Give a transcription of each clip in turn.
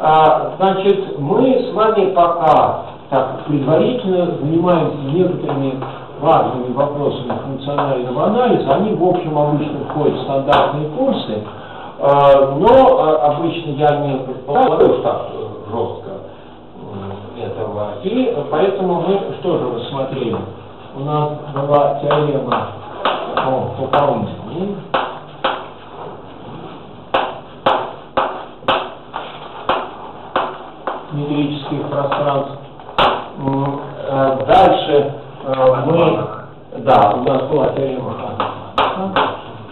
Значит, мы с вами пока так предварительно занимаемся некоторыми важными вопросами функционального анализа. Они, в общем, обычно входят в стандартные курсы, но обычно я не предполагаю так жестко этого. И поэтому мы что же рассмотрели? У нас была теорема по Паулину. Метрических пространств. Дальше мы... Да, у нас была теорема Ханна.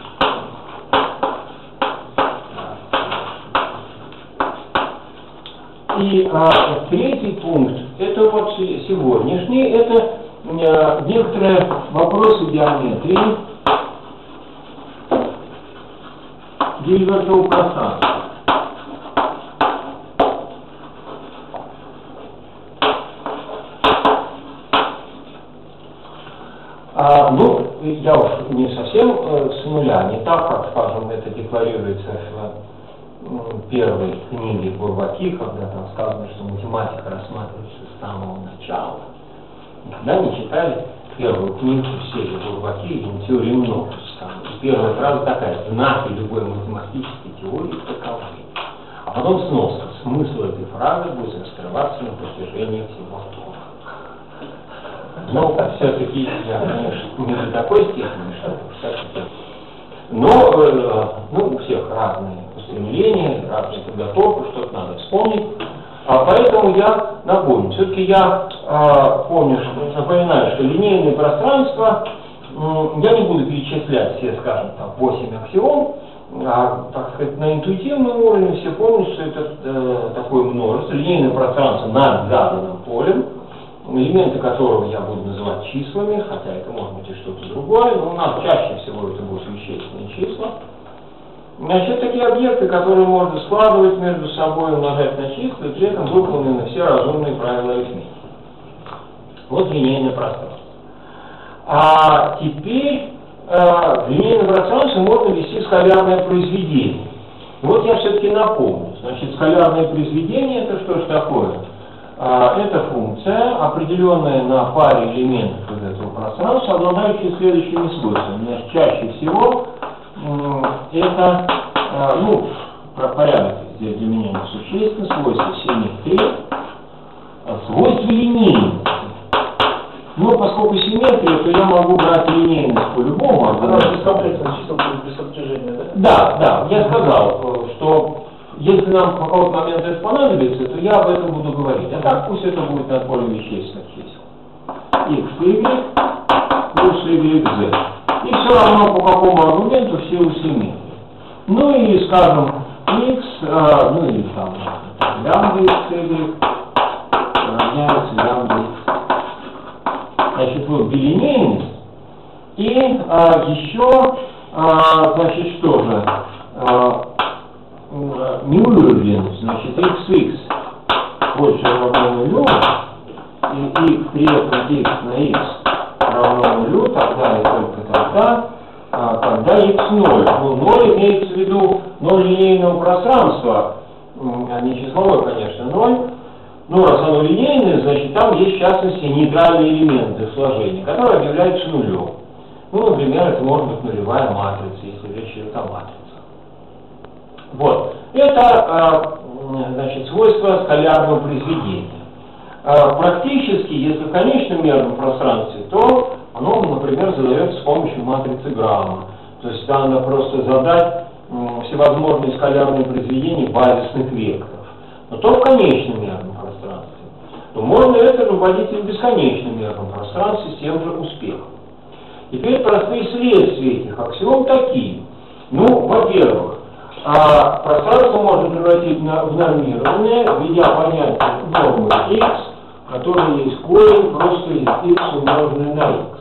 И третий пункт, это вот сегодняшний, это некоторые вопросы геометрии Гильбертова пространства. Ну, я уж не совсем с нуля, не так, как, скажем, это декларируется в первой книге Бурбаки, когда там сказано, что математика рассматривается с самого начала. Никогда не читали первую книгу в серии Бурбаки или теорию множества. Первая фраза такая: знаки любой математической теории таковы. А потом сноска. Смысл этой фразы будет раскрываться на протяжении всего тома. Но все-таки я, конечно, не до такой степени, что но у всех разные устремления, разные подготовки, что-то надо вспомнить. Поэтому я напомню. Все-таки я напоминаю, что линейное пространство, я не буду перечислять все, скажем, там 8 аксиом, так сказать, на интуитивном уровне все помнят, что это такое множество, линейное пространство над заданным полем, элементы которого я буду называть числами, хотя это может быть и что-то другое, но у нас чаще всего это будут вещественные числа. Значит, такие объекты, которые можно складывать между собой, умножать на числа, и при этом выполнены все разумные правила арифметики. Вот линейное пространство. А теперь в линейном пространстве можно ввести скалярное произведение. Вот я все-таки напомню. Значит, скалярное произведение — это что же такое? Это функция, определенная на паре элементов из этого пространства, обладающая следующими свойствами. Значит, чаще всего это, порядок здесь для меня несущественно, свойства симметрии, свойства линейности. Но поскольку симметрия, то я могу брать линейность по-любому. Она бескомплексная числа будет без сопряжения, да? Да, я сказал, что если нам в какой-то момент это понадобится, то я об этом буду говорить. А так пусть это будет над полем вещественных чисел. X, Y плюс Y, Z. И все равно по какому аргументу все усиления. Ну и, скажем, X, или там лямбда X, Y равняется лямбда X. Значит, вот билинейность. И еще, значит, что же? Мюллервин, значит, XX больше равно нулю, и при этом x на x равно нулю, тогда и только тогда, когда x 0. Ну, 0 имеется в виду 0 линейного пространства, а не числовое, конечно, 0. Но раз оно линейное, значит, там есть, в частности, нейтральные элементы сложения, которые объявляются нулем. Ну, например, это может быть нулевая матрица, если речь идет о матрице. Вот. Это, значит, свойство скалярного произведения. Практически, если в конечном мерном пространстве, то оно, например, задается с помощью матрицы Грамма. То есть надо просто задать всевозможные скалярные произведения базисных векторов. Но то в конечном мерном пространстве. То можно это вводить и в бесконечном мерном пространстве с тем же успехом. Теперь простые следствия этих аксиом такие. Ну, во-первых, пространство можно превратить в нормированное, введя понятие нормы x, которое есть корень просто из x умноженное на x.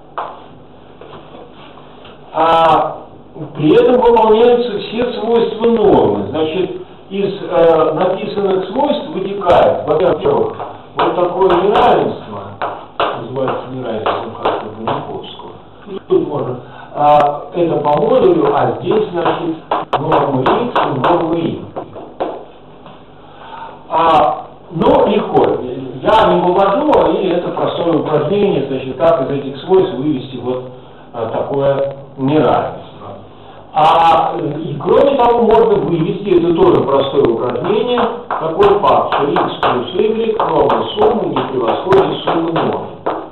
При этом выполняются все свойства нормы. Значит, из написанных свойств вытекает, во-первых, вот такое неравенство, называется неравенством Харькова-Ваниковского. Тут можно это по модулю, а здесь, значит, норма x и норма y. Но легко. Я не вывожу, и это простое упражнение, значит, как из этих свойств вывести вот такое неравенство. И кроме того, можно вывести, это тоже простое упражнение, такой факт, что x плюс y равно суммы не превосходит суммы норм.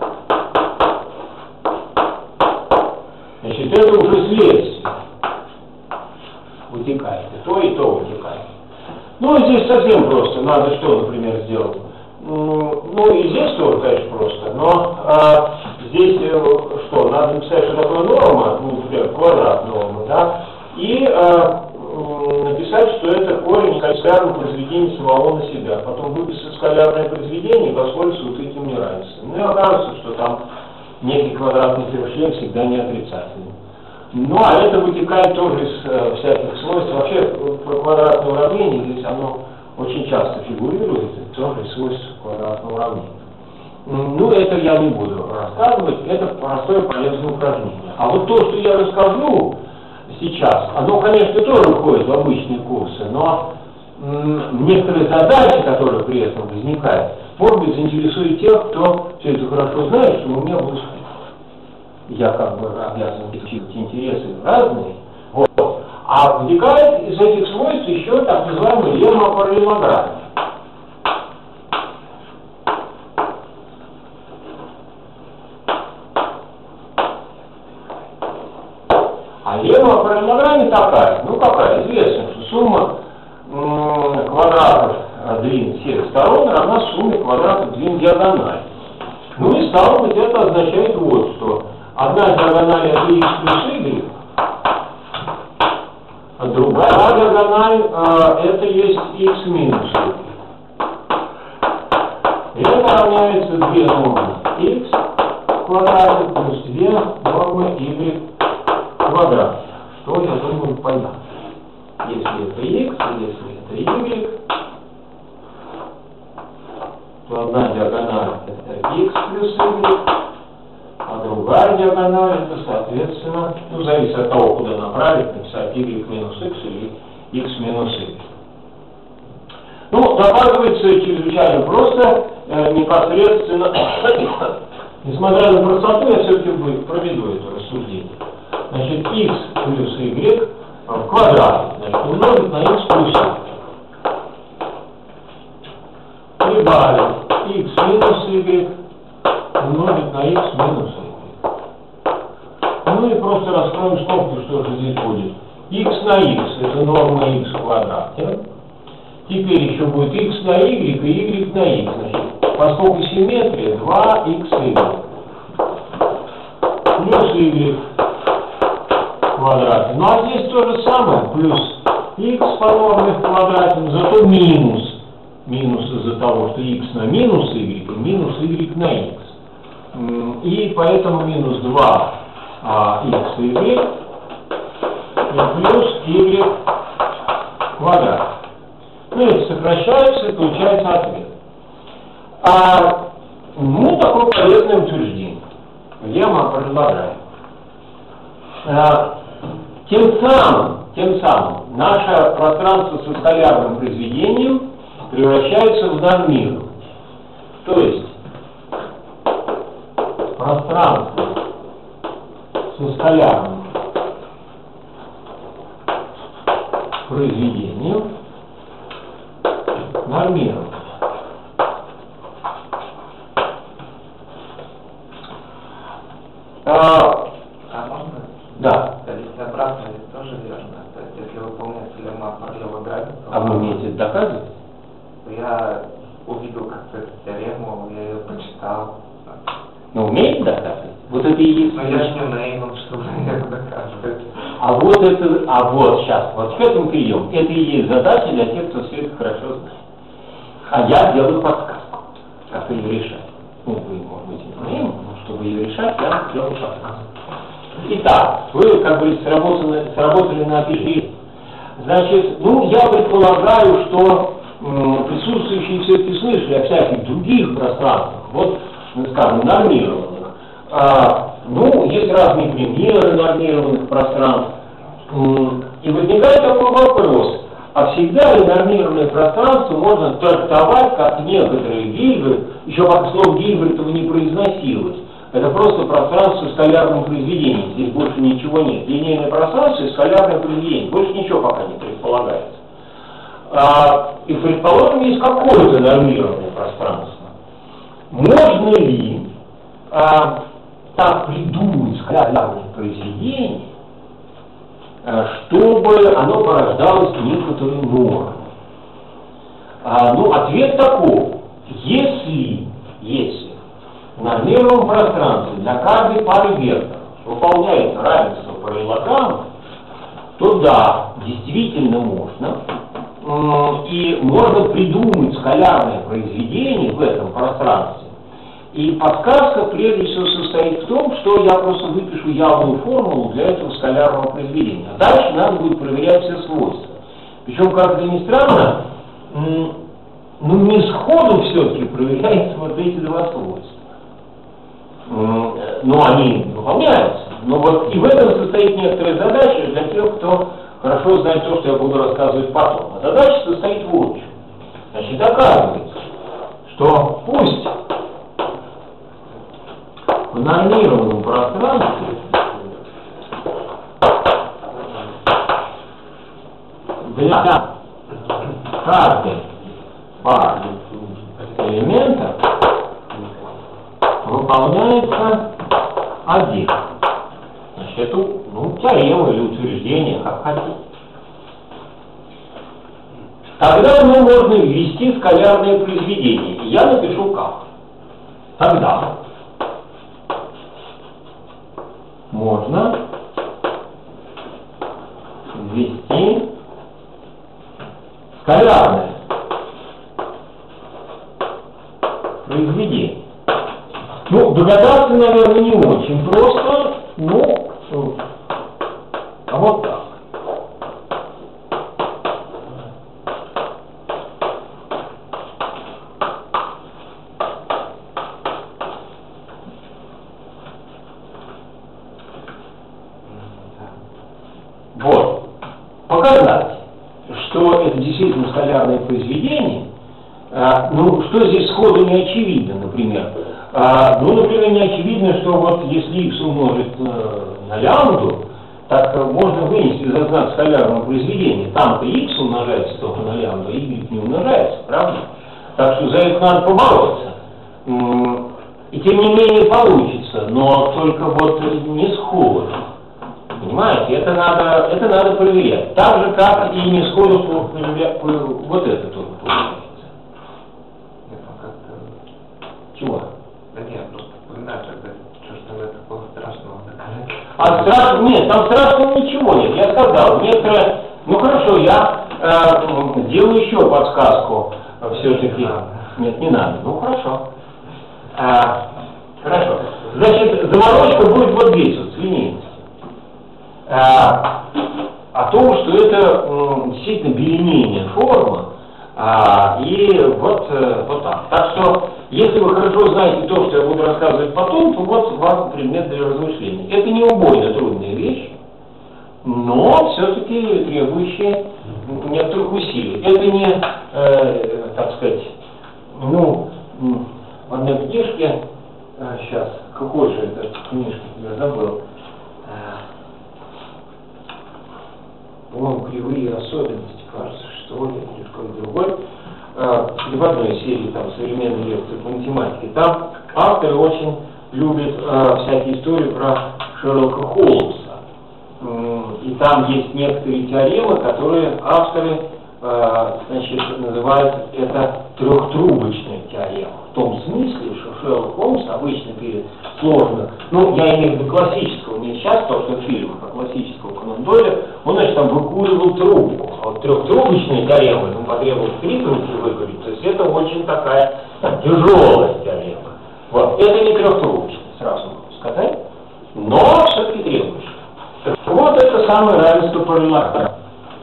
Значит, это уже следствие вытекает, и то вытекает. Ну, здесь совсем просто, надо что, например, сделать? Ну, и здесь тоже, конечно, просто, но здесь что, надо написать, что такое норма, ну, например, квадрат нормы, да, и написать, что это корень скалярного произведения самого на себя. Потом выписать скалярное произведение и воспользоваться вот этим неравенством. Ну, и окажется, что там некий квадратный член всегда не отрицательный. Ну, а это вытекает тоже из всяких свойств. Вообще, про квадратное уравнение здесь оно очень часто фигурирует, это тоже из свойств квадратного уравнения. Ну, это я не буду рассказывать, это простое полезное упражнение. А вот то, что я расскажу сейчас, оно, конечно, тоже входит в обычные курсы, но некоторые задачи, которые при этом возникают, может быть, заинтересуют тех, кто все это хорошо знает, что у меня будет. Я как бы обязан учить интересы разные. Вот. А вытекает из этих свойств еще так называемый лемма параллелограмм. А лемма параллелограмме такая, ну какая, известно, что сумма квадратов длин всех сторон равна сумме квадратов длин диагонали. Ну и стало быть, это означает вот что. Одна диагональ это x плюс y, а другая диагональ это есть x минус y. И это равняется 2 нормы x в квадрате плюс 2 нормы y в квадрате. Что, я думаю, понятно. Если это x, если это y, то одна диагональ это x плюс y, а другая диагональ это, соответственно, ну, зависит от того, куда направить, написать y минус x или x минус y. Ну, доказывается чрезвычайно просто, непосредственно, несмотря на простоту, я все-таки проведу это рассуждение. Значит, x плюс y в квадрате, значит, умножить на x плюс y. Прибавим x минус y умножить на x минус y. Ну и просто раскроем скобки, что же здесь будет. X на x, это норма x в квадрате. Теперь еще будет x на y и y на x. Значит, поскольку симметрия 2xy плюс y в квадрате. Ну а здесь то же самое, плюс x по норме в квадрате, зато минус. Минус из-за того, что x на минус y и минус y на x. И поэтому минус 2 x и y и плюс y квадрат. Ну, это сокращается, и получается ответ. Ну, такое полезное утверждение. Лемма параллелограмм. Тем самым наше пространство со скалярным произведением превращается в нормированное. То есть пространство со скалярным произведением нормировано. Можно? Да. То есть обратно ведь тоже верно. То есть если выполняется лемма параллелограмма, то... А вы умеете это доказывать? Я увидел как-то эту теорему, я ее почитал. Ну, умеете доказывать? Вот это и есть. Но я же не Нейман, чтобы это доказывать. Вот сейчас, вот к этому прием. Это и есть задача для тех, кто все это хорошо знает. А я делаю подсказку, как ее решать. Ну, вы, может быть, не знаете, но чтобы ее решать, я делаю подсказку. Итак, вы, как говорится, сработали на опережение. Значит, ну, я предполагаю, что присутствующие все-таки слышали о всяких других пространствах, вот, скажем, нормированных. Ну, есть разные примеры нормированных пространств. И возникает такой вопрос, А всегда ненормированное пространство можно трактовать как некоторые Гильберт, еще пока слово Гильберт этого не произносилось. Это просто пространство с скалярным произведением, здесь больше ничего нет. Линейное пространство и скалярное произведение, больше ничего пока не предполагается. И предположим, есть какое-то нормированное пространство. Можно ли так придумать скалярное произведение, чтобы оно порождалось некоторой нормой? Ну, ответ такой. Если в нормированном пространстве для каждой пары векторов выполняется равенство параллелограмма, то да, действительно можно. И можно придумать скалярное произведение в этом пространстве. И подсказка прежде всего состоит в том, что я просто выпишу явную формулу для этого скалярного произведения. А дальше надо будет проверять все свойства. Причем, как это ни странно, не сходу все-таки проверяются вот эти два свойства. Но они выполняются. Но вот и в этом состоит некоторая задача для тех, кто хорошо знает то, что я буду рассказывать потом. А задача состоит вот в чем. Значит, оказывается, что пусть в нормированном пространстве для каждой пары элементов выполняется один. Значит, эту теорема или утверждение, как хотите. Тогда можно ввести скалярное произведение. И я напишу как. Тогда можно ввести скалярное произведение. Догадаться, наверное, не очень просто, а вот так. Вот. Показать, что это действительно скалярное произведение, что здесь сходу не очевидно, например. Например, не очевидно, что вот если x умножить на лямбду, так можно вынести за знак скалярного произведения. Там-то x умножается только на лямбду, а y не умножается, правда? Так что за это надо побороться. И тем не менее получится, но только вот не сходу. Понимаете, это надо проверять. Так же, как и не сходу вот это тоже получается. Чего? Да нет, просто вспоминаю, что это такого страшного. Нет, там страшного ничего нет. Я сказал, некоторые... хорошо, я делаю еще подсказку все-таки. Нет, не надо. Хорошо. Хорошо. Значит, заморочка будет вот здесь, вот, с линейностью. О том, что это действительно билинейная форма, и вот так. Так что, если вы хорошо знаете то, что я буду рассказывать потом, то вот вам предмет для размышлений. Это не убойно трудная вещь, но все-таки требующая некоторых усилий. Это не, так сказать, в одной книжке, сейчас, какой же это книжка, я забыл, по-моему, кривые особенности, кажется, что ли, или какой-то другой, в одной серии там современной лекции по математике, там авторы очень любят всякие истории про Шерлока Холмса. И там есть некоторые теоремы, которые авторы, называют это трехтрубочная теорема. В том смысле, что Шерлок Холмс обычно перед сложным, я имею в виду классического, не сейчас, то, что в фильмах, а классического Конан Дойля, он, там выкуривал трубку. А вот трехтрубочная теорема, ему потребовалось 3 трубки выкурить, то есть это очень такая тяжелая теорема. Вот, это не трехтрубочная, сразу могу сказать, но все-таки требующая. Вот это самое равенство параллелограмм.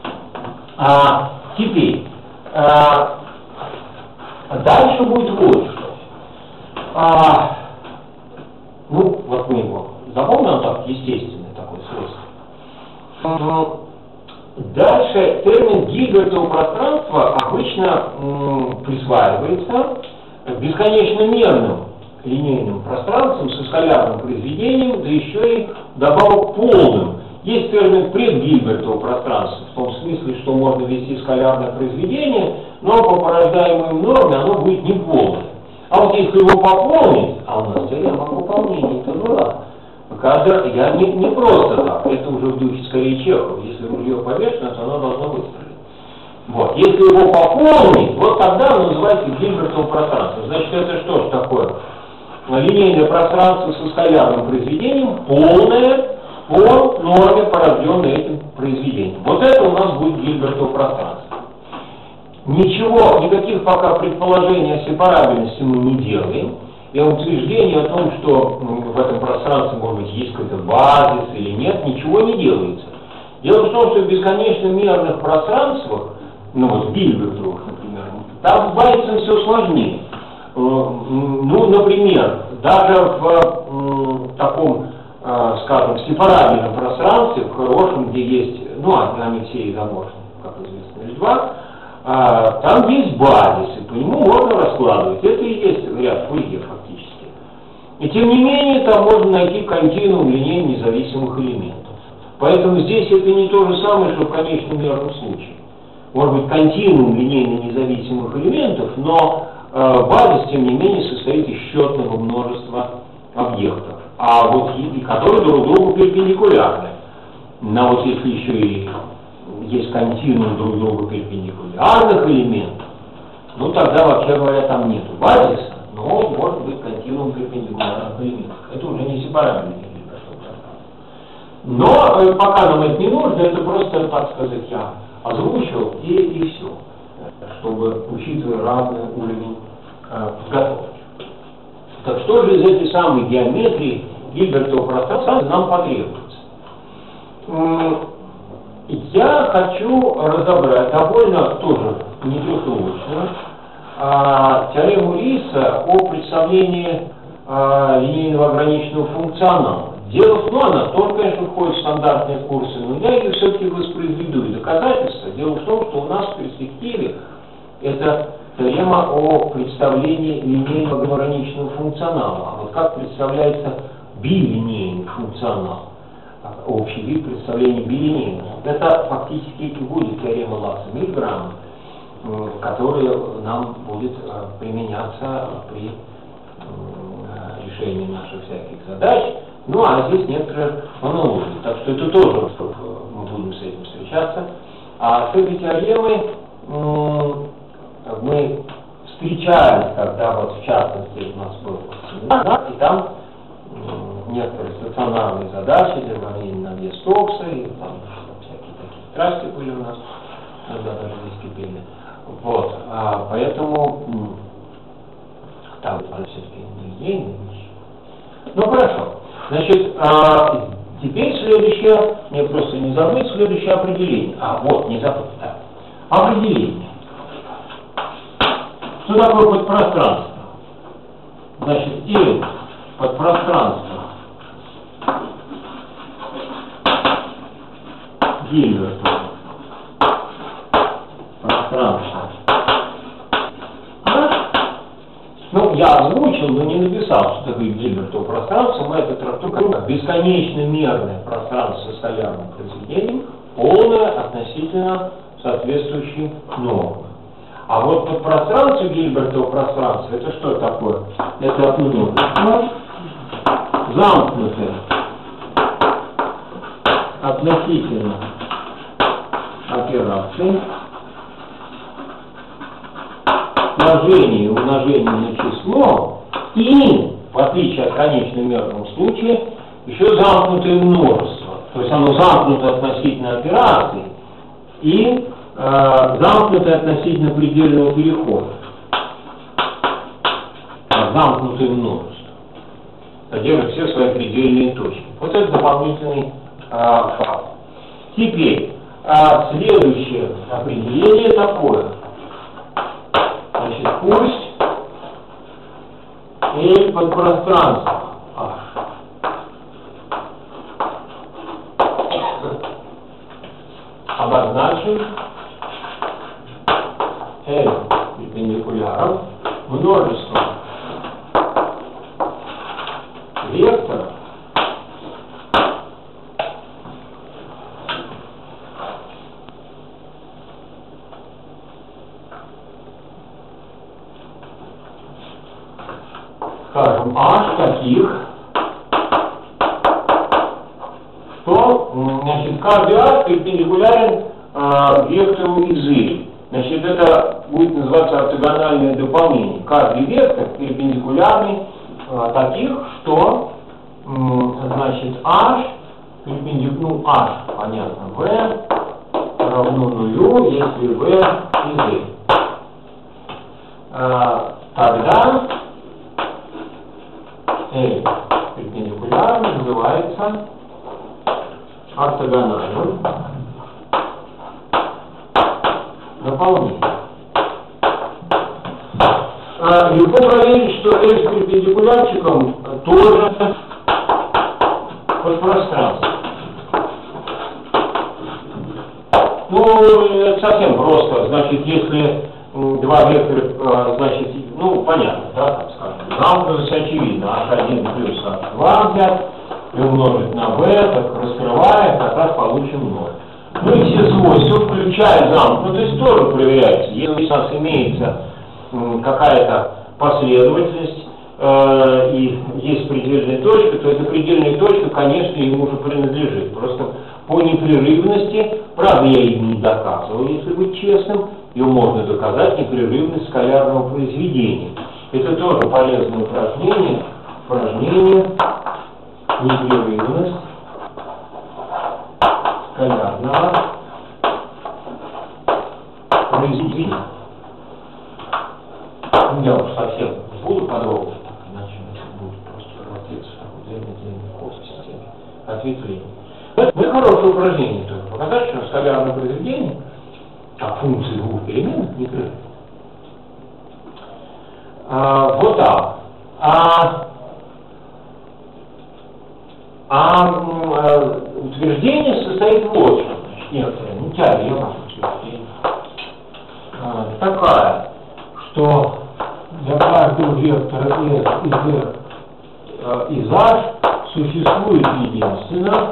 Теперь, дальше будет вот что. Вот мы его запомним, так, естественное такое свойство. Дальше термин Гильбертова пространства обычно присваивается бесконечно мерным линейным пространством со скалярным произведением, да еще и добавок полным. Есть термин предгильбертового пространства, в том смысле, что можно ввести скалярное произведение, но по порождаемой норме оно будет не полное. А вот если его пополнить, а у нас теорема о пополнении, то ну ладно. Я не просто так, это уже в духе скорее Чехова. Если ружье повешено, то оно должно выстрелить. Вот. Если его пополнить, вот тогда оно называется Гильбертовым пространством. Значит, это что же такое? Линейное пространство со скалярным произведением, полное по норме, порожденной этим произведением. Вот это у нас будет Гильбертово пространство. Никаких пока предположений о сепарабельности мы не делаем. И утверждение о том, что в этом пространстве, может быть, есть какой-то базис или нет, ничего не делается. Дело в том, что в бесконечно мерных пространствах, ну вот в Гильбертовых, например, там с базисом все сложнее. Ну, например, даже в таком, скажем, сепарабельном пространстве, в хорошем, где есть, ну, они все изоморфны, как известно, L2, там есть базисы, по нему можно раскладывать. Это и есть ряд Фурье фактически. И тем не менее, там можно найти континуум линейно независимых элементов. Поэтому здесь это не то же самое, что в конечном мерном случае. Может быть, континуум линейно независимых элементов, но базис, тем не менее, состоит из счетного множества объектов, а вот и которые друг другу перпендикулярны. Но вот если еще и есть континуум друг другу перпендикулярных элементов, ну тогда, вообще говоря, там нету базиса, но может быть континуум перпендикулярных элементов. Это уже не сепарабельный элемент. Но пока нам это не нужно, это просто, так сказать, я озвучил и все, чтобы, учитывая разный уровень подготовки. Так что же из этой самой геометрии Гильбертова пространства нам потребуется? Я хочу разобрать довольно тоже нетрехручно теорему Риса о представлении линейного ограниченного функционала. Дело в том, она тоже, конечно, входит в стандартные курсы, но я ее все-таки воспроизведу. И доказательство. Дело в том, что у нас в перспективе это теорема о представлении линейного ограниченного функционала. А вот как представляется билинейный функционал? Общий вид представления билинейного. Это фактически и будет теорема Ласса-Мильграма, которая нам будет применяться при решении наших всяких задач. Ну, а здесь некоторые аналогии. Так что это тоже мы будем с этим встречаться. А с этой теоремой мы встречались, когда вот в частности у нас был семинар, и там некоторые стационарные задачи для уравнения на вес Стокса, и там всякие такие страсти были у нас, иногда даже здесь кипели. Вот, поэтому там все-таки не линейные вещи. Ну хорошо. Значит, теперь следующее, мне просто не забыть, следующее определение. Вот, не забыть, да. Определение. Что такое подпространство? Значит, L подпространство Гильбертова пространство. Ну, я озвучил, но не написал, что такое Гильбертово пространство. Мы это трактуем как бесконечно мерное пространство со скалярным произведением, полное относительно соответствующей нормы. А вот подпространство Гильбертова пространства, это что такое? Это множество замкнутое относительно операций сложение и умножение на число и, в отличие от конечно мерного случая, еще замкнутое множество. То есть оно замкнуто относительно операций и замкнутое относительно предельного перехода. Замкнутое множество содержит все свои предельные точки. Вот это дополнительный факт. Теперь следующее определение такое. Значит, пусть L подпространство H обозначено нашим L перпендикуляров множество векторов, скажем, h таких, что, значит, каждый h перпендикулярен вектору из y. Значит, это будет называться ортогональное дополнение. Каждый вектор перпендикулярный таких, что, значит, h перпендикулярный, h, понятно, v равно нулю, если v из y. Тогда L перпендикулярный называется ортогональным дополнение. Легко проверить, что L с перпендикулярчиком тоже подпространство. Ну, это совсем просто. Значит, если два вектора, значит, ну, понятно, да, так скажем, замкнутость очевидно, h1 плюс h2 взять и умножить на v, так раскрывая, как раз получим 0. Ну и все свойства, включая замкнутость, тоже проверяются. Если у нас имеется какая-то последовательность и есть предельная точка, то эта предельная точка, конечно, ему уже принадлежит. Просто по непрерывности, правда, я ее не доказывал, если быть честным, ее можно доказать непрерывность скалярного произведения. Это тоже полезное упражнение. Непрерывность скалярного произведения. Я уж совсем буду подробно, иначе это будет просто превратиться в длинный курс системы ответвлений. Это хорошее упражнение, только показать, что скалярное произведение, как функции двух переменных, непрерывно. Вот так. Утверждение состоит в вот что, значит, некоторая, не теорема утверждение, такая, что для каждого вектора S из H существует единственно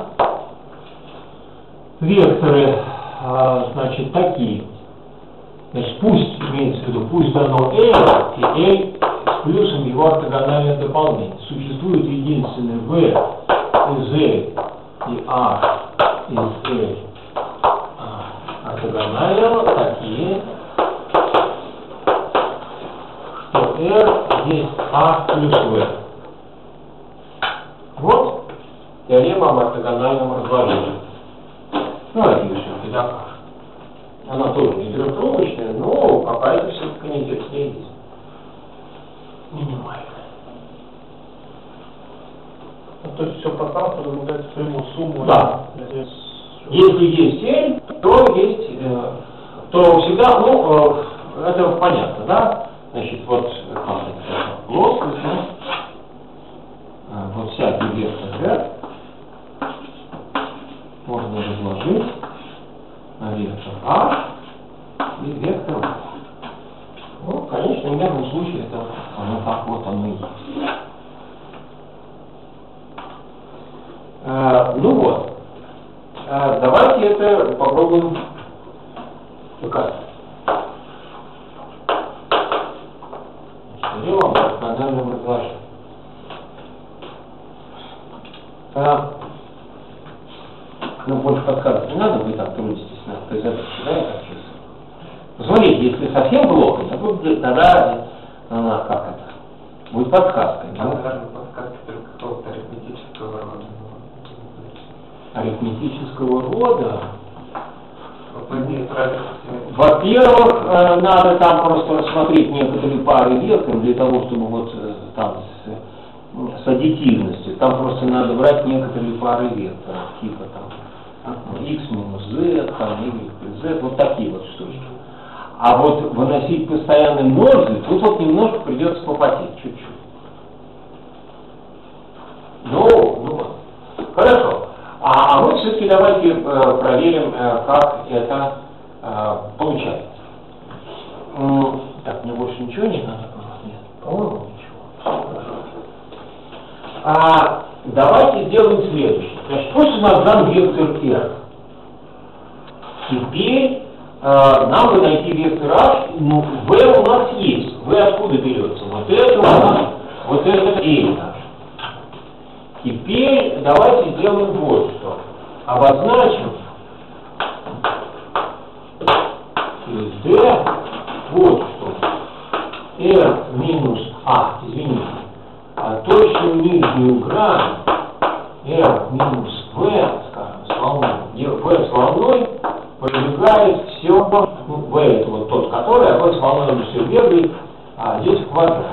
векторы, значит, такие. Значит, пусть, имеется в виду, пусть дано L, и L с плюсом его ортогональное дополнение. Существует единственный V из L и A из L ортогонального такие, что R есть A плюс V. Вот теорема об ортогональном разложении. Давайте ее все-таки докажем. Она тоже не трехтрубочная, но какая-то все-таки конъюнктивная есть. Минимальная. То есть все пространство разлагается своему сумму. Да. Если есть L, то есть, то всегда, ну, это понятно, да? Значит, вот плоскость, вот всякий вектор R можно разложить на вектор A и вектор V. Ну, конечно, в мерном случае это оно так вот оно и есть. Ну вот, давайте это попробуем показать. Дело об ортогональном разложении. Ну, больше подсказывать не надо, вы там трудитесь, то есть это читает, как чувствует. Посмотрите, если совсем плохо, то тогда, как это, будет подсказка. Там, наверное, подсказка только какого-то арифметического рода. Арифметического рода? Во-первых, надо там просто рассмотреть некоторые пары векторов для того, чтобы вот там с аддитивностью. Там просто надо брать некоторые пары векторов, типа там x минус z, там y плюс z, вот такие вот штучки. А вот выносить постоянный множитель, тут вот немножко придется попотеть, чуть-чуть. Ну, хорошо. А вот все-таки давайте проверим, как это получается. Так, мне больше ничего не надо? Нет, по-моему, ничего. Давайте сделаем следующее. Значит, вот у нас дан вектор R. Теперь нам бы найти вектор H, ну, V у нас есть. V откуда берется? Вот это у нас, вот это и наш. Теперь давайте сделаем вот что. Обозначим D вот что. R минус извините, точную нижнюю грань R минус V, скажем, с волной, где V с волной пробегает все, ну, V это вот тот, который, а V с волной все бегает, здесь в квадрате.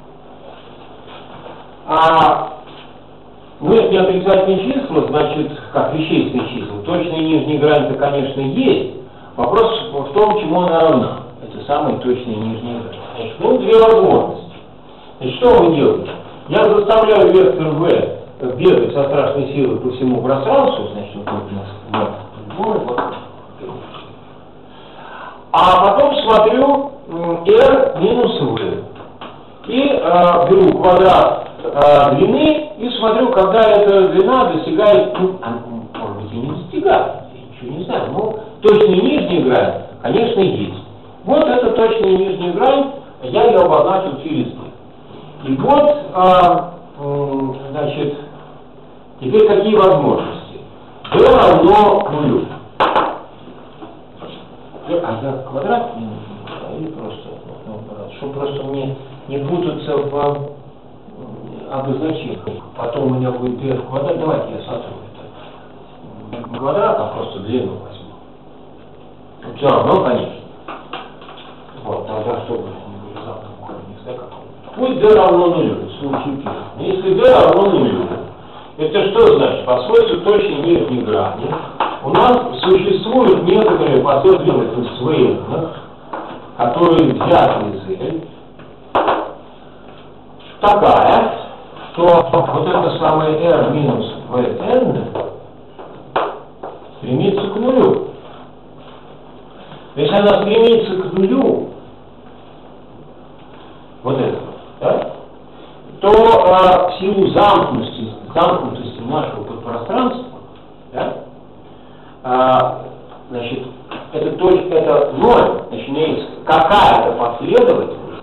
Ну, это не отрицательные числа, значит, как вещественные числа. Точная нижняя грань-то, конечно, есть. Вопрос в том, чему она равна. Это самая точная нижняя грань. Значит, ну, две возможности. Значит, что мы делаем? Я заставляю вектор V бегать со страшной силой по всему пространству, значит, вот у нас вот. А потом смотрю R минус V. И беру квадрат длины и смотрю, когда эта длина достигает, ну, может быть, и не достигает, я ничего не знаю, но точная нижняя грань, конечно, есть. Вот эта точная нижняя грань, я ее обозначил через D. И вот, значит, теперь какие возможности? D равно нулю. Я квадрат не нужен, или просто, чтобы просто мне не путаться в обозначениях. Потом у меня будет d в квадрате. Давайте я сотру это. Не квадрат, а просто длину возьму. Все равно, конечно. Вот, тогда что будет? Не вырезал там корень, да, какой-то. Пусть d равно нулю, в случае первого. Если d равно нулю, это что значит? По свойству точной нижней грани у нас существует некоторые последовательность свойных, которые взяты из L, такая, что вот это самое R минус Vn стремится к нулю. Если она стремится к нулю, вот это, да, то в силу замкнутости нашего подпространства, да, значит, это ноль, значит, имеется какая-то последовательность,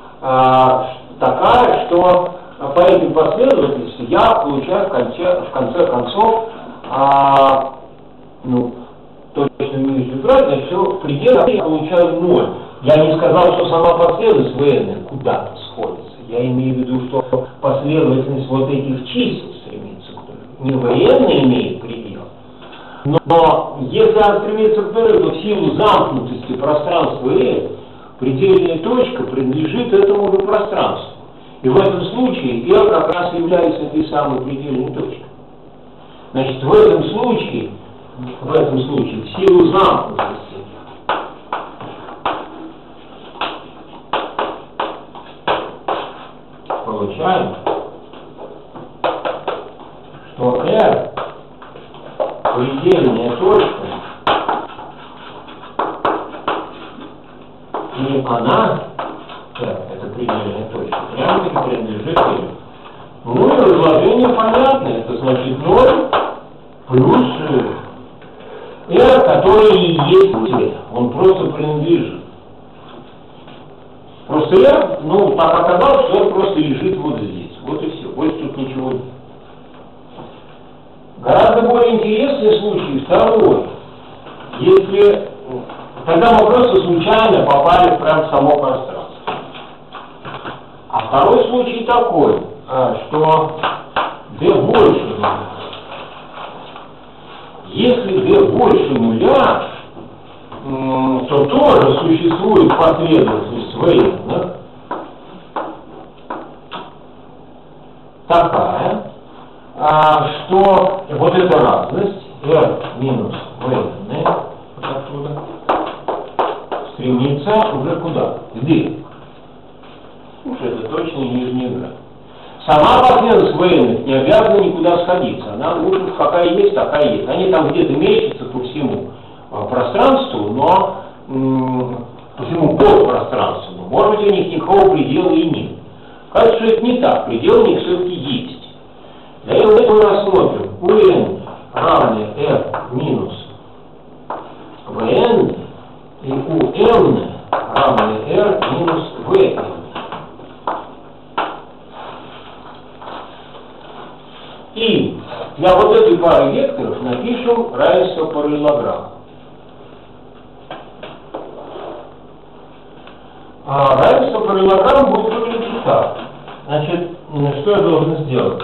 такая, что по этой последовательности я получаю в конце концов ну, точную нижнюю грань, значит, все в пределах я получаю 0. Я не сказал, что сама последовательность Vn куда-то сходится. Я имею в виду, что последовательность вот этих чисел стремится к нулю. Не Vn имеет предел, но если она стремится к нулю, то в силу замкнутости пространства L предельная точка принадлежит этому же пространству. И в этом случае L как раз является этой самой предельной точкой. Значит, в этом случае, в силу замкнутости, получаем, что R предельная точка, и она, это предельная точка, прямо-таки принадлежит L. Ну и разложение понятно, это значит 0 плюс R, который и есть L, он просто принадлежит. Просто R, ну, так оказалось, что R просто лежит вот здесь, вот и все, больше тут ничего нет. Гораздо более интересный случай второй, если тогда мы просто случайно попали прямо в само пространство. А второй случай такой, что D больше нуля. Если D больше нуля, то тоже существует последовательность Vn, такая, что вот эта разность R минус Vn вот отсюда стремится уже куда? К D. Уж это точно нижняя грань. Сама последовательность Vn не обязана никуда сходиться. Она лучше какая есть, такая есть. Они там где-то мечутся по всему пространству, но почему подпространственному. Может быть, у них никакого предела и нет. Кажется, что это не так, предел у них все-таки есть. Для этого мы рассмотрим UN равное R минус VN и UN равное R минус VN. И для вот этой пары векторов напишем равенство параллелограмма. Равенство параллелограмма будет выглядеть так. Значит, что я должен сделать?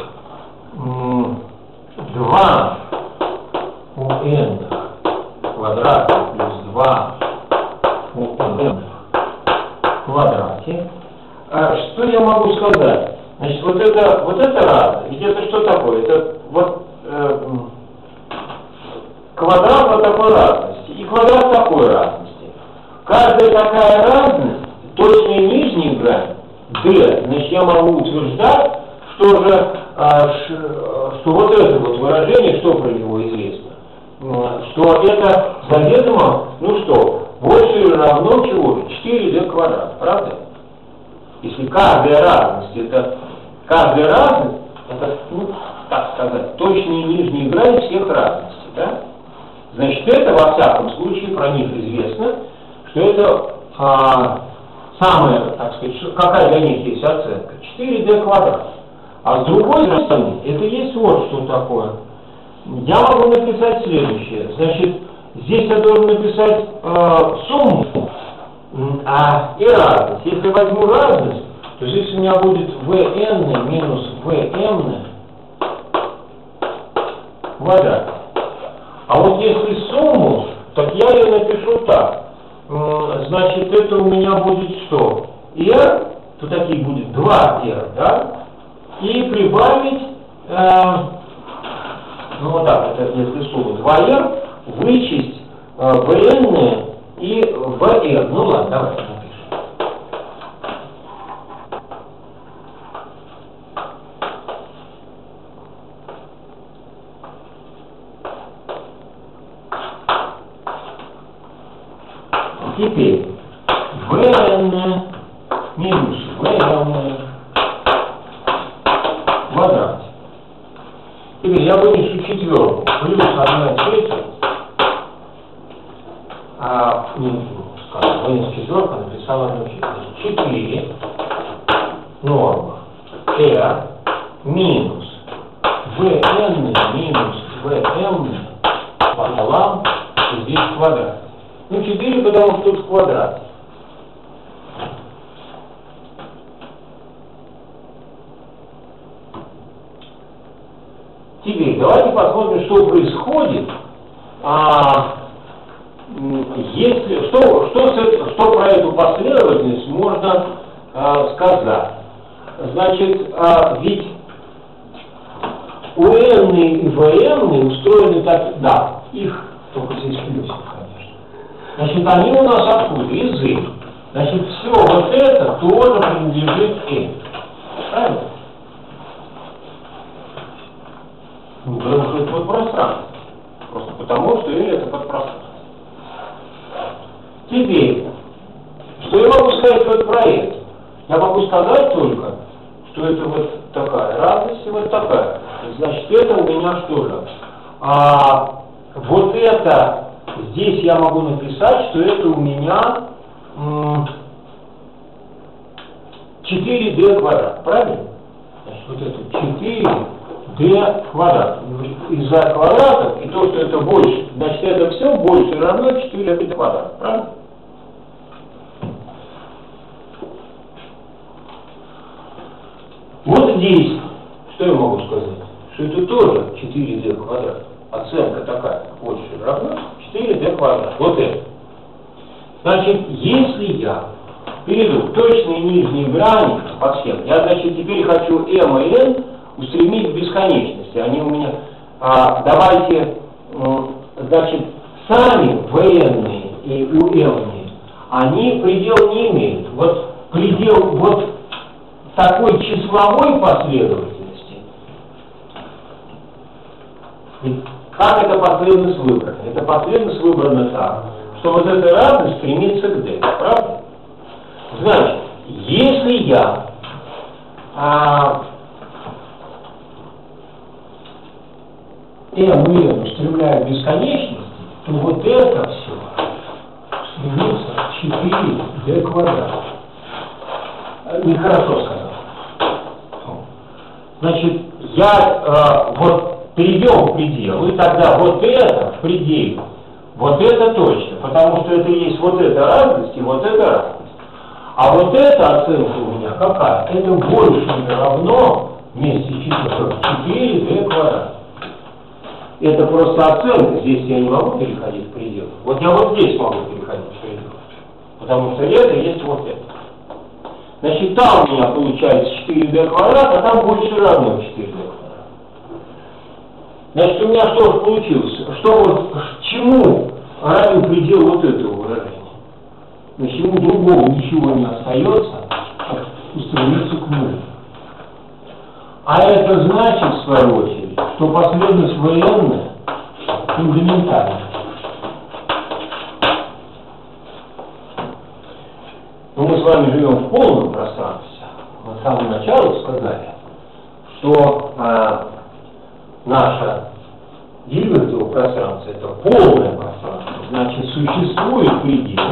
2 UN квадрат плюс 2 UN в квадрате. Что я могу сказать? Значит, вот это разное. Ведь это что такое? Это вот квадрат вот такой разности и квадрат такой разности. Каждая такая разность, точная нижняя грань, D, значит, я могу утверждать, что вот это вот выражение, что про него известно, что это заведомо, больше или равно чего? 4D квадрат, правда? Если каждая разность, это так сказать, точные нижние грани всех разностей, да? Значит, это, во всяком случае, про них известно, что это самая, так сказать, какая для них есть оценка? 4D квадрат. А с другой стороны, это есть вот что такое. Я могу написать следующее. Значит, здесь я должен написать сумму и разность. Если я возьму разность, то здесь у меня будет Vn минус Vm квадрат. А вот если сумму, так я ее напишу так. Значит, это у меня будет что? R, то таких будет 2R, да? И прибавить, вот так, это если сумма 2R, вычесть Vn и Vr. Ну ладно, давайте напишем. Теперь Vn минус Vm квадрат. Теперь я вынесу четверку. Плюс 1/3. Вынес четверку, написал 1/4. 4 норма R минус Vn минус Vm пополам здесь квадрат. 4, потому что тут квадрат. Теперь давайте посмотрим, что происходит, если что про эту последовательность можно сказать. Значит, ведь UN и VM устроены так, да, их только здесь плюсик, конечно. Значит, они у нас откуда? Из их. Значит, все вот это тоже принадлежит M. Правильно? Потому что это подпространство. Просто потому, что L это подпространство. Теперь, что я могу сказать про этот проект? Я могу сказать только, что это вот такая разность и вот такая. Значит, это у меня что же? Вот это, здесь я могу написать, что это у меня 4D квадрат, правильно? Значит, вот это 4D квадрат. Из-за квадратов и то, что это больше, значит, это все больше или равно 4D квадрат, правильно? Вот здесь, что я могу сказать? Что это тоже 4D квадрат. Оценка такая, больше или равно 4D квадрат. Вот это. Значит, если я перейду к точной нижней грани по всем, я, значит, теперь хочу M и N устремить к бесконечности. Они у меня, давайте, значит, сами VN и UM, они предел не имеют. Вот предел вот такой числовой последовательности. Как эта последовательность выбрана? Эта последовательность выбрана так, что вот эта разность стремится к d, правда? Значит, если я m и n устремляю в бесконечность, то вот это все стремится к 4d квадрат. Нехорошо сказал. Значит, я вот перейдем к пределу, и тогда вот это в пределе, вот это точно, потому что это есть вот эта разность и вот эта разность. А вот эта оценка у меня какая? Это больше или равно вместе чисел 4d квадрат. Это просто оценка, здесь я не могу переходить в предел. Вот я вот здесь могу переходить в предел, потому что это есть вот это. Значит, там у меня получается 4d квадрат, а там больше равно 4d квадрат. Значит, у меня что же получилось? Что вот чему равен предел вот этого выражения? Значит, ему другого ничего не остается, как устремиться к нулю. А это значит, в свою очередь, что последовательность ВН фундаментальна. Но мы с вами живем в полном пространстве. Мы с самого начала сказали, что наше Гильбертово пространство — это полное пространство. Значит, существует предел.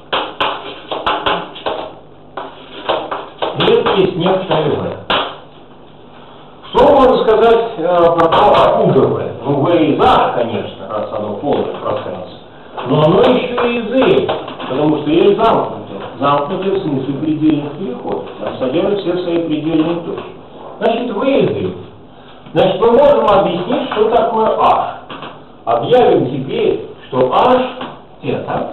И это есть некоторое В. Что можно сказать про то, откуда В? Ну, В из А, конечно, раз оно полное пространство. Но оно еще и из Л, потому что Л замкнутое. Замкнутое в смысле предельных переходов. Там содержит все свои предельные точки. Значит, В из Л. Значит, мы можем объяснить, что такое H. Объявим теперь, что H это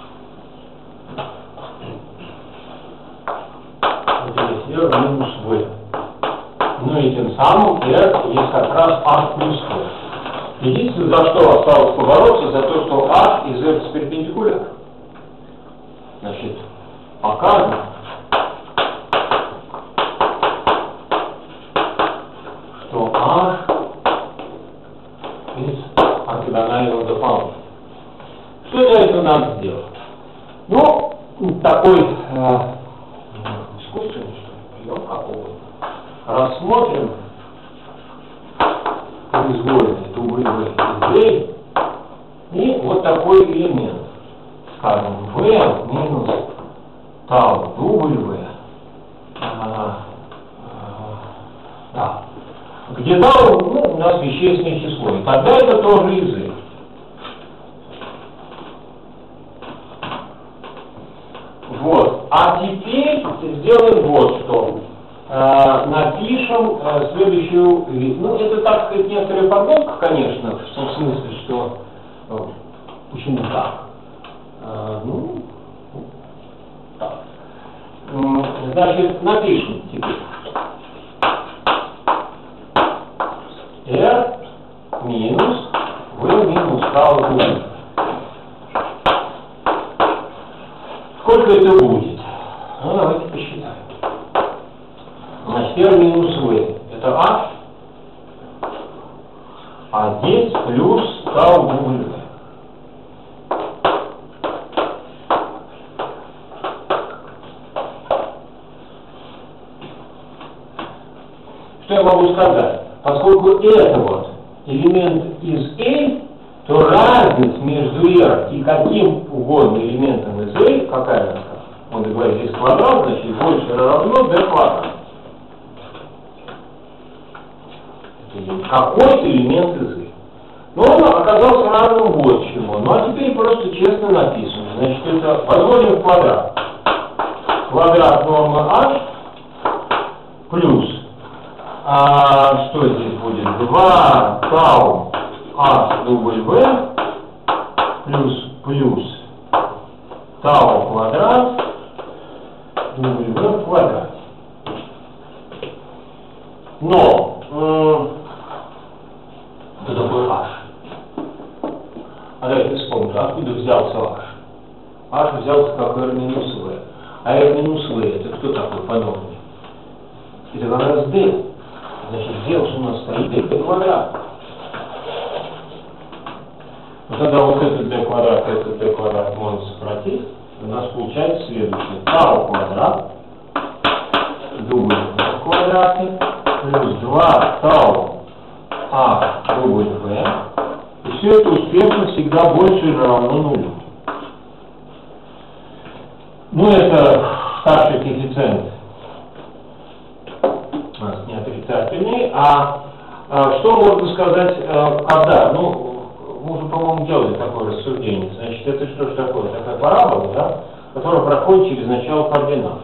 R минус V. Ну и тем самым R есть как раз H плюс V. Единственное, за что осталось побороться, за то, что H из R перпендикуляр. Значит, показано, что H из ортогонального дополнения. Что для этого надо сделать? Ну, такой искусственный, что ли, прием какого-то. Рассмотрим произвольный дубль V и вот такой элемент. Скажем, V минус тау дубль V. Да. Где тау, у нас вещественное число. И тогда это тоже язык. Вот. А теперь сделаем вот что. Напишем следующую вид. Ну, это, так сказать, некоторая подготовка, конечно, в том смысле, что почему так? Так. Значит, напишем теперь. R минус V минус тау дубль. Сколько это будет? Ну, давайте посчитаем. Значит, R минус V это H, а здесь плюс тау дубль V. Что я могу сказать? Поскольку это вот элемент из L, то разница между R и каким угодно элементом из L, какая она? Он говорит, здесь квадрат, значит больше равно d квадрат. Это какой-то элемент из L. Но он оказался равным вот чему. Ну а теперь просто честно написано. Значит, это возводим в квадрат. Квадрат нормы h плюс. Что здесь будет? 2 тау h дубль v плюс тау квадрат дубль v в квадрате. Но что такое h? А давайте вспомним, откуда взялся h? H взялся как r минус v. А r минус v это кто такой подобный? Это как раз d. Значит, здесь у нас стоит d квадрат. Но тогда вот этот d квадрат можно сократить. У нас получается следующее. Тау квадрат дубль v в квадрате плюс 2 тау а дубль v. И все это успешно всегда больше или равно нулю. Ну, это старший коэффициент у нас не отрицательный. Что можно сказать, когда? Ну, мы уже, по-моему, делали такое рассуждение. Значит, это что же такое? Такая парабола, да, которая проходит через начало координат.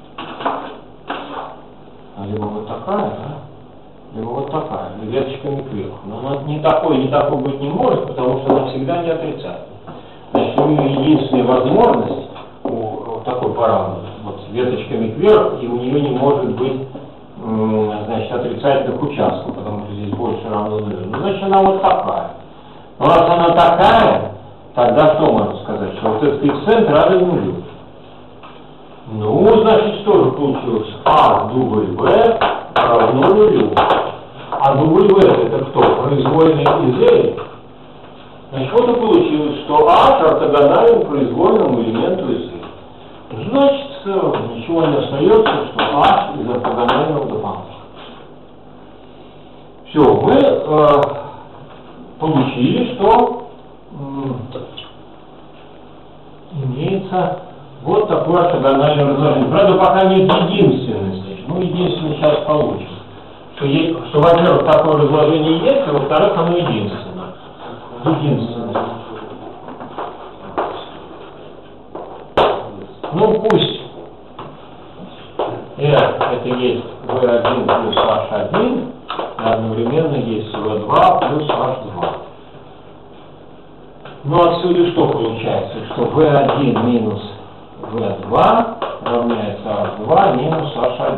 Либо вот такая, да? Либо вот такая, веточками кверху. Но она не такой быть не может, потому что она всегда не отрицательна. Значит, у нее единственная возможность у такой параболы, вот с веточками кверху, и у нее не может быть, значит, отрицательных участков, потому что здесь больше равно нулю. Ну, значит, она вот такая. Но раз она такая, тогда что можно сказать? Что вот этот коэффициент равен нулю. Ну, значит, что же получилось? А дубль v равно нулю. А дубль v это кто? Произвольный из L. Значит, вот и получилось, что h ортогонален произвольному элементу из L. Значит, ничего не остается, что h из ортогонального дополнения. Все, мы получили, что имеется вот такое ортогональное разложение. Правда, пока нет единственности. Ну, единственное сейчас получим. Что, во-первых, такое разложение есть, а во-вторых, оно единственное. Единственное. Ну, пусть это есть V1 плюс H1, и одновременно есть V2 плюс H2. Ну, отсюда что получается? Что V1 минус V2 равняется H2 минус H1.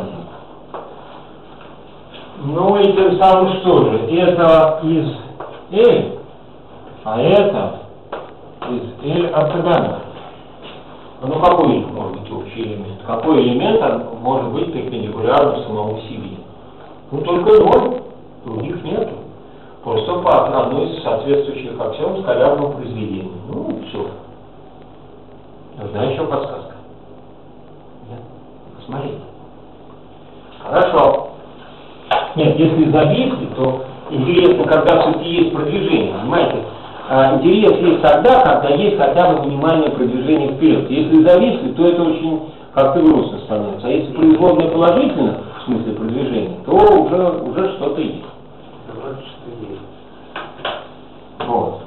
Ну и тем самым что же? Это из L, а это из L ортогонально. Ну какой может быть общий элемент? Какой элемент может быть перпендикулярным самому себе? Ну только 0, других нету. Просто по одной из соответствующих аксиом скалярного произведения. Ну все. Нужна еще подсказка. Нет? Посмотрите. Хорошо. Нет, если зависли, то интересно, когда все-таки есть продвижение. Понимаете? Интерес есть тогда, когда есть хотя бы минимальное продвижение вперед. Если зависли, то это очень как-то грустно становится. А если производное положительно, в смысле продвижения, то уже что-то есть. Вот.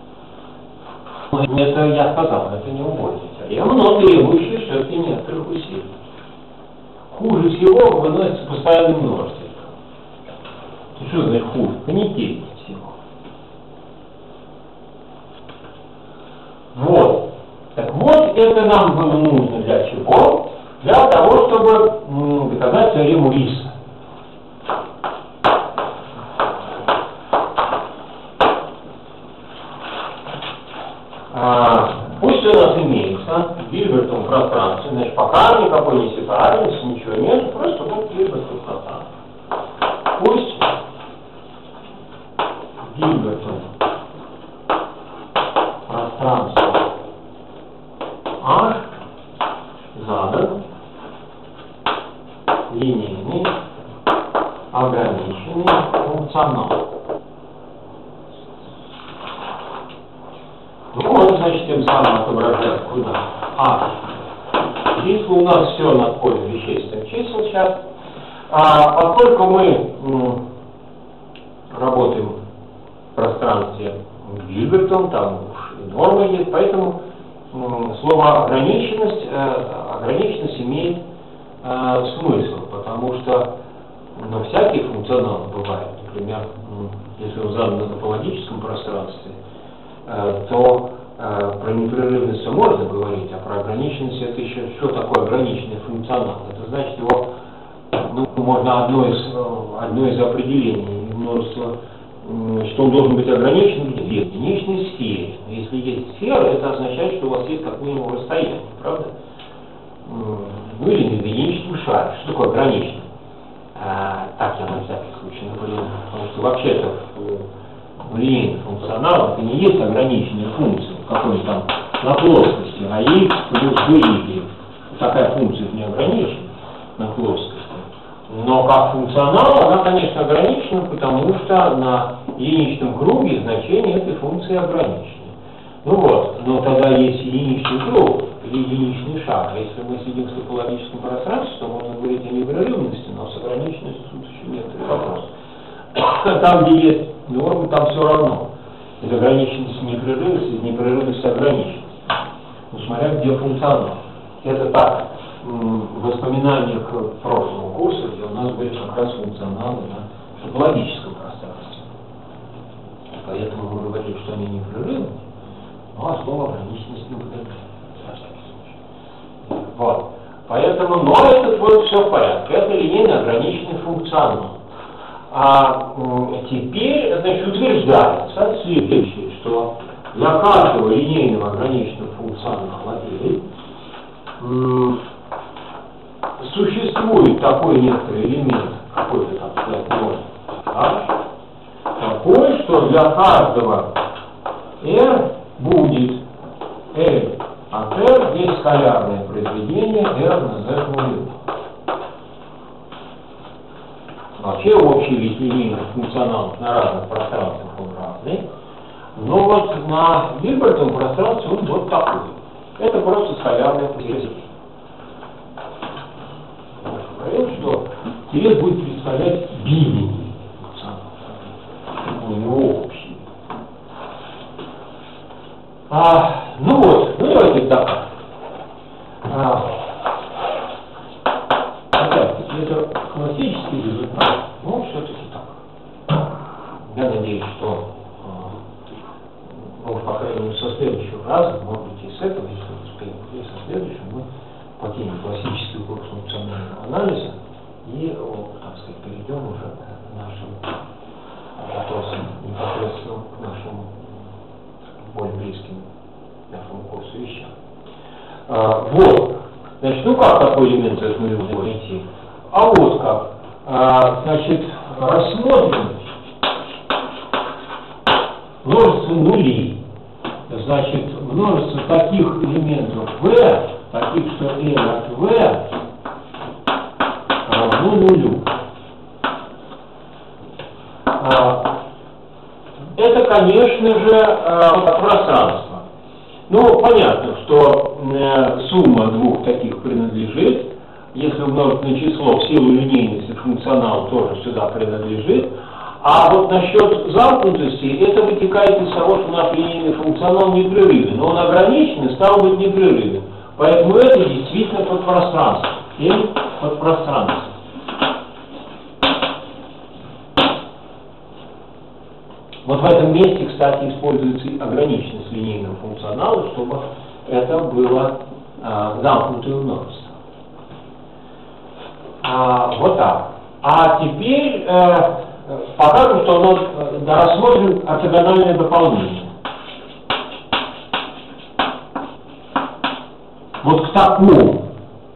Это я сказал, это не уводит теорема, но требующие все-таки некоторых усилий. Хуже всего выносится постоянный множитель. Что значит хуже? Понятийнее всего. Вот. Так вот, это нам было нужно для чего? Для того, чтобы доказать теорему Риса. Пусть у нас имеется в Гильбертовом пространстве, значит, пока никакой не сепаральности, ничего нет, просто вот Гильбертов пространство. Пусть в Гильбертовом пространстве H задан линейный ограниченный функционал. Ну вот, значит, тем самым отображает куда? Числа у нас все на поле вещественных чисел сейчас. Поскольку мы работаем в пространстве Гильбертом, там уж и нормы есть, поэтому слово ограниченность имеет смысл, то что всякий функционал бывает. Например, если он задан на топологическом пространстве, то про непрерывность можно говорить, а про ограниченность это еще что такое ограниченный функционал? Это значит, его можно одно из определений множества, что он должен быть ограничен в единичной сфере. Если есть сфера, это означает, что у вас есть как минимум расстояние, правда? Ну или в единичном шаре. Что такое ограниченный? Так я на всякий случай напоминаю. Потому что вообще-то линейный функционал, это не есть ограниченная функция какой-то там на плоскости, а x плюс y. Такая функция не ограничена на плоскости. Но как функционал она, конечно, ограничена, потому что на единичном круге значение этой функции ограничено. Ну вот, но тогда есть единичный круг или единичный шаг. А если мы сидим в топологическом пространстве, то можно говорить о непрерывности, но с ограниченностью тут еще некоторые вопросы. Там, где есть нормы, там все равно. Это ограниченность непрерывность ограниченность. Ну, смотря где функционал. Это так, в воспоминаниях прошлого курса, где у нас были как раз функционалы на топологическом пространстве. Поэтому мы говорили, что они непрерывны, ну а слово ограниченность не употребляется. Вот. Поэтому, но это вот все в порядке. Это линейно ограниченный функционал. А теперь, значит, утверждается следующее, что для каждого линейного ограниченного функционала существует такой некоторый элемент, какой-то там сказать можно, такой, что для каждого R будет L от R есть скалярное произведение R на Z нулю. Вообще общий вид линейных функционалов на разных пространствах он разный, но вот на Гильбертовом пространстве он вот такой. Это просто скалярное произведение. Говорим, что телец будет представлять билинейный функционал. У него общий. Ну вот, ну давайте так. Опять, это классический результат, но все-таки так. Я надеюсь, что ну, по крайней мере, со следующего раза, может быть, и с этого, если успеем, и со следующего, мы покинем классический курс функционального анализа и, так сказать, перейдем уже к нашим вопросам непосредственно к нашим более близким нашему курсу вещам. Вот. Значит, ну как такой элемент Z нулевой найти? А вот как. Значит, рассмотрим множество нулей. Значит, множество таких элементов V, таких, что L от V равно нулю. Это, конечно же, пространство. Ну, понятно, что сумма двух таких принадлежит. Если умножить на число, в силу линейности функционал тоже сюда принадлежит. А вот насчет замкнутости, это вытекает из того, что наш линейный функционал непрерывен. Но он ограничен и стал быть непрерывен. Поэтому это действительно подпространство. Или подпространство. Вот в этом месте, кстати, используется ограниченность линейного функционала, чтобы это было замкнутое множество. Вот так. А теперь покажем, что оно рассмотрим ортогональное дополнение. Вот к такому.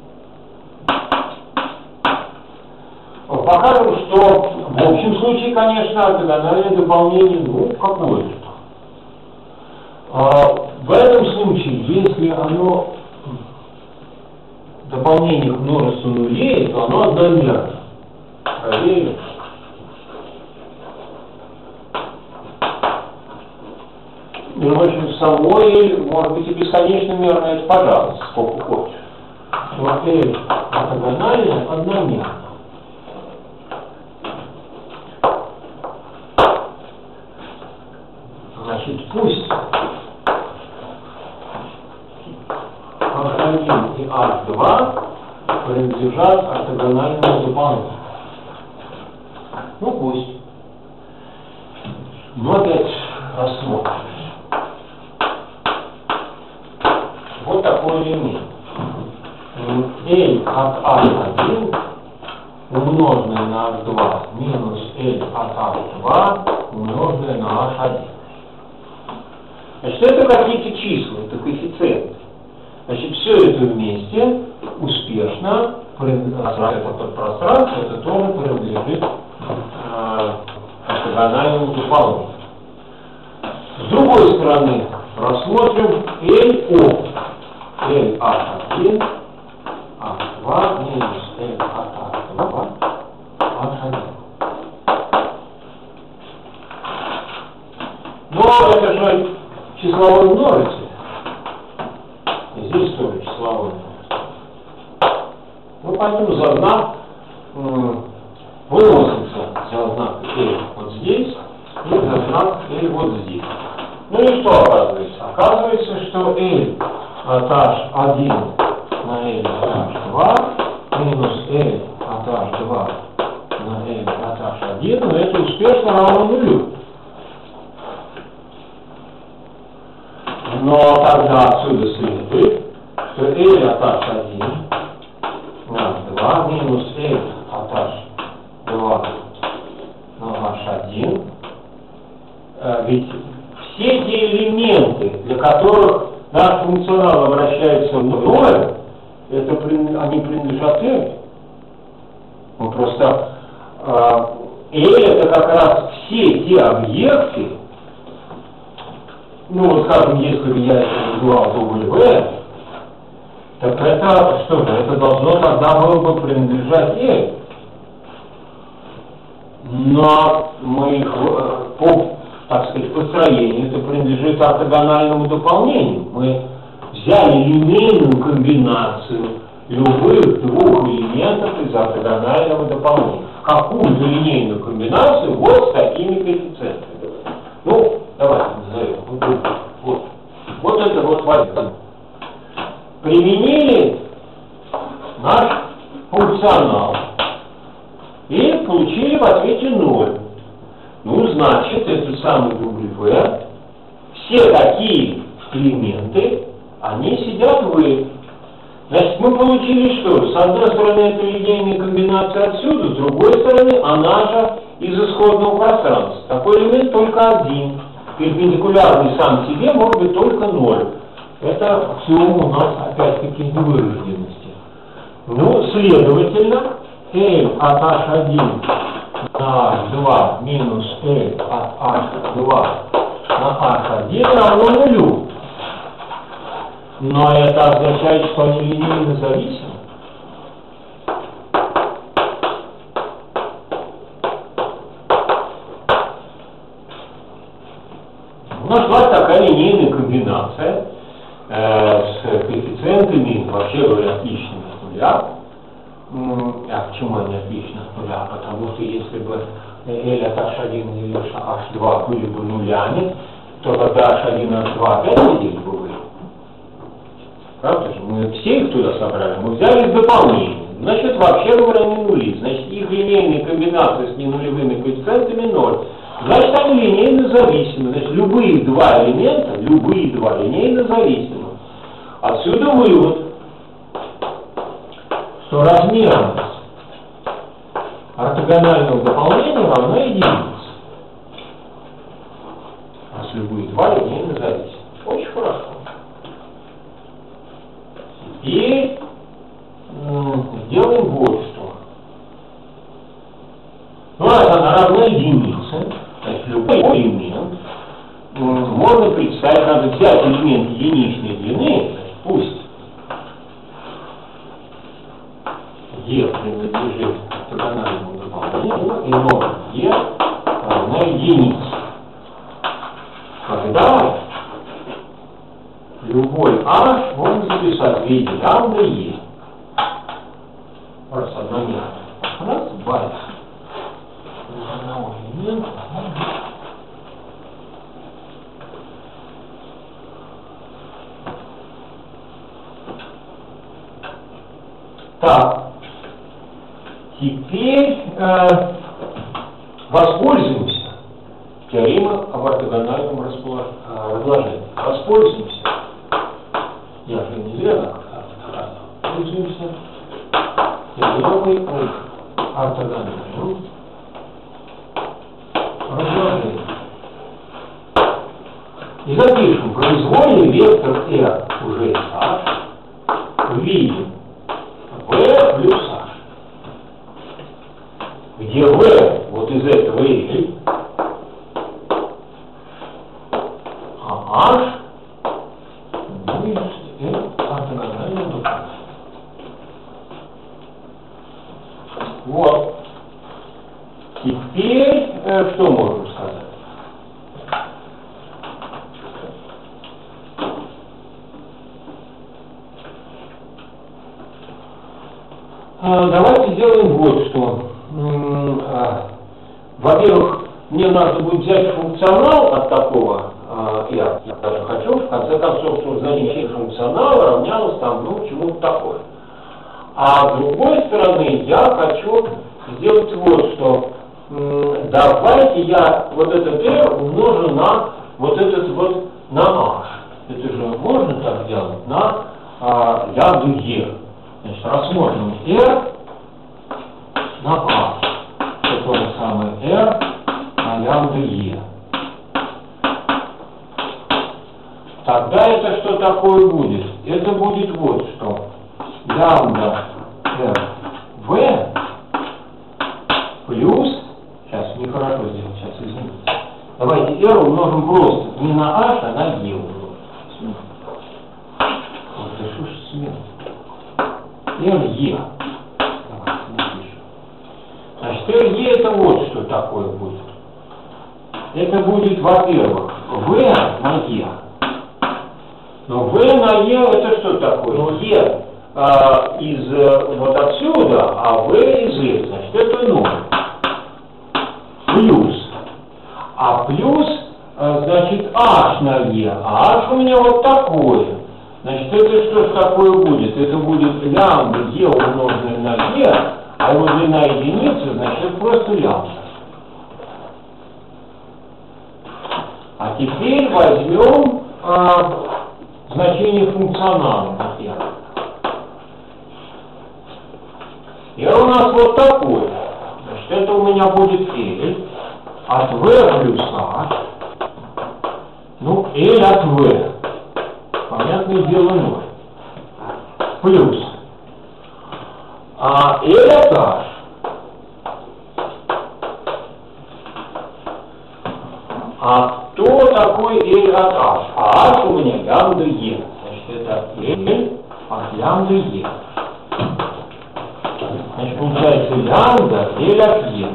Покажем, что в общем случае, конечно, ортогональное дополнение, ну, какое-то. В этом случае, если оно дополнение к множеству нулей, то оно одномерно. Проверим. Ну, в общем, самой, может быть, и бесконечно мерно, это пожалуйста, сколько хочешь. Смотри, ортогонально одномерно. Значит, пусть H1 и H2 принадлежат ортогональному дополнению. Ну пусть. Но опять рассмотрим. Вот такой элемент. L от H1 умноженное на H2 минус L от H2 умноженное на H1. Значит, это какие-то числа, это коэффициенты. Значит, все это вместе успешно, это подпространство, это тоже принадлежит ортогональному дополнению. стороны рассмотрим LO. LH1, H2 минус LH2, H1. Но это же числовой множитель. И здесь тоже числовой множитель. Ну, поэтому за знак выносится за знак L вот здесь и за знак L вот здесь. Ну и что оказывается? Оказывается, что L от H1 на L от H2 минус L от H2 на L от H1, но это успешно равно нулю. Но тогда отсюда следует, что L от H1 на H2 минус L от H2 на H1, ведь все эти элементы, для которых наш функционал обращается в ноль, они принадлежат L. Ну, просто L это как раз все те объекты, ну вот скажем, если бы я называл W, так это что же, это должно тогда было бы принадлежать L. Но мы их по, так сказать, построению это принадлежит ортогональному дополнению. Мы взяли линейную комбинацию любых двух элементов из ортогонального дополнения. Какую же линейную комбинацию? Вот с такими коэффициентами. Ну, давайте назовем. Вот это вот возьмем. Применили наш функционал и получили в ответе 0. Ну, значит, этот самый W, все такие элементы, они сидят в L. Значит, мы получили что? С одной стороны, это линейная комбинация отсюда, с другой стороны, она же из исходного пространства. Такой элемент только один. Перпендикулярный сам себе может быть только 0. Это аксиома у нас опять-таки невыраженности. Ну, следовательно, L от H1 на H2 минус L от H2 на H1 равно нулю. Но это означает, что они линейно зависимы. Нашлась такая линейная комбинация с коэффициентами, вообще говоря, отличными от нуля. А почему они отличны от нуля? Потому что если бы L от H1 или H2 были бы нулями, то тогда H1 и H2 опять сидели бы были. Правда же? Мы все их туда собрали, мы взяли их дополнение. Значит, вообще говоря, не нули. Значит, их линейная комбинация с ненулевыми коэффициентами 0. Значит, они линейно зависимы. Значит, любые два линейно зависимы. Отсюда вывод, что размерность ортогонального дополнения равна единице. Раз любые два линейно зависимы. Очень хорошо. И сделаем вот что. Ну, раз она равна единице, значит, любой элемент можно представить, надо взять элемент единичной длины, пусть E принадлежит ортогональному дополнению, и норма E равна единице. Когда любой H можно записать в виде лямбда E. Раз одно место. Раз, два. Из одного элемента. Так. Теперь воспользуемся теоремой об ортогональном разложении. Воспользуемся. Я же не зря так пользуемся теоремой об ортогональном разложении. И запишем произвольный вектор R уже из H в виде V плюс H. Где V вот из этого L, а Теперь что можно сказать? Давайте сделаем вот что. Во-первых, мне надо будет взять функционал от такого R. Я даже хочу, в конце концов, чтобы значение функционала равнялось там, ну, чему-то такое. А с другой стороны, я хочу сделать вот что. Давайте я вот этот R умножу на вот этот вот на H. Это же можно так сделать на лямбду E. Значит, рассмотрим R на H. Это то же самое R на лямбду E. Тогда это что такое будет? Это будет вот что. Лямбда R V плюс, сейчас нехорошо сделать, сейчас извините. Давайте R умножим просто не на H, а на E умножим. Вот, да что ж смело. R E. Давайте напишем. Значит, R E это вот что такое будет. Это будет, во-первых, V на E. Но V на E это что такое? Ну, E из вот отсюда, а V из E. Значит, это 0. Плюс. А плюс, значит, H на E. А H у меня вот такое. Значит, это что ж такое будет? Это будет лямбда E умноженное на E, а его длина единицы, значит, это просто лямбда. А теперь возьмем значение функционала на R. R у нас вот такое. Значит, это у меня будет L от V плюс H. Ну, L от V. Понятное дело, 0. Плюс. А L от H. А кто такой L от H? А H у меня лямбда E. Значит, это L от лямбда E. Значит, получается лямбда L от E.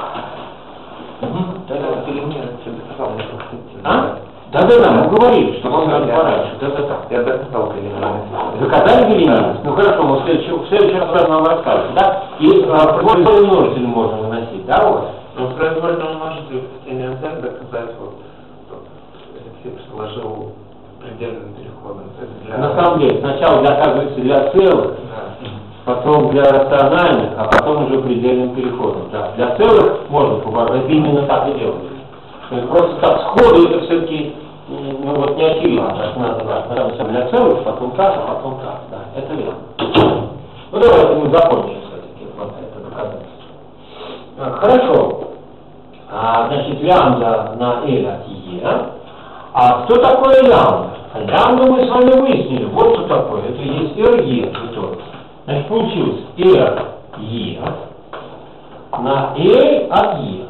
А? Да-да-да, мы говорили, что он надо пораньше. Да-да-да. Я доказал переменность. Доказали переменность? Ну хорошо, мы в следующий раз нам расскажем, да? И произвольный множитель можно выносить, да, вот? Ну, произвольный множитель в степени n доказать, вот, Алексей предложил предельным переходом. На самом деле, сначала доказывается для целых, да. Потом для рациональных, а потом уже предельным переходом. Да. Для целых можно побороть, именно так и делать. То есть просто так сходу это все-таки ну, вот не очевидно, как надо брать. Сначала для целых, потом так, а потом так. Да, это верно. Ну давайте мы закончим все-таки вот это доказательство. Хорошо. Значит, лямбда на L от E. А кто такое лямбда? Лямбда мы с вами выяснили. Вот что такое. Это есть RE. Значит, получилось RE на L от E.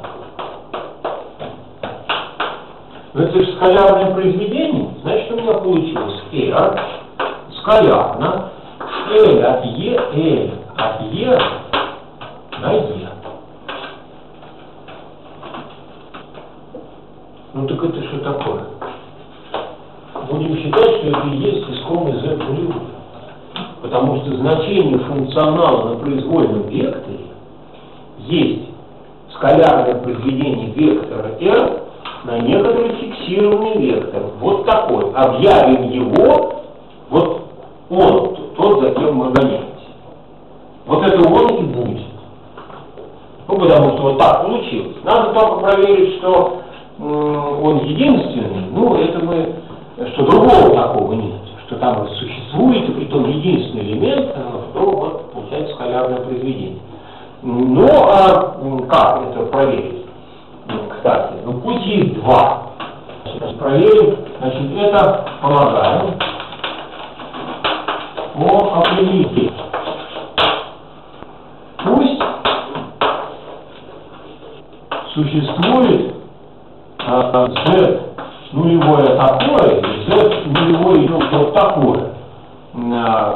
Это же скалярное произведение. Значит, у меня получилось R скалярно L от E на E. Ну так это что такое? Будем считать, что это и есть искомый Z нулевой. Потому что значение функционала на произвольном векторе есть скалярное произведение вектора R на некоторый фиксированный вектор. Вот такой. Объявим его, вот он, тот, за кем мы гоняемся. Вот это он и будет. Ну, потому что вот так получилось. Надо только проверить, что он единственный. Ну, это мы, что другого такого нет. Что там существует, и притом единственный элемент, то вот получается скалярное произведение. Ну, а как это проверить? Кстати, ну пусть есть два. Значит, проверим, значит, это полагаем по определению. Пусть существует Z нулевое такое, и Z нулевое идет вот такое.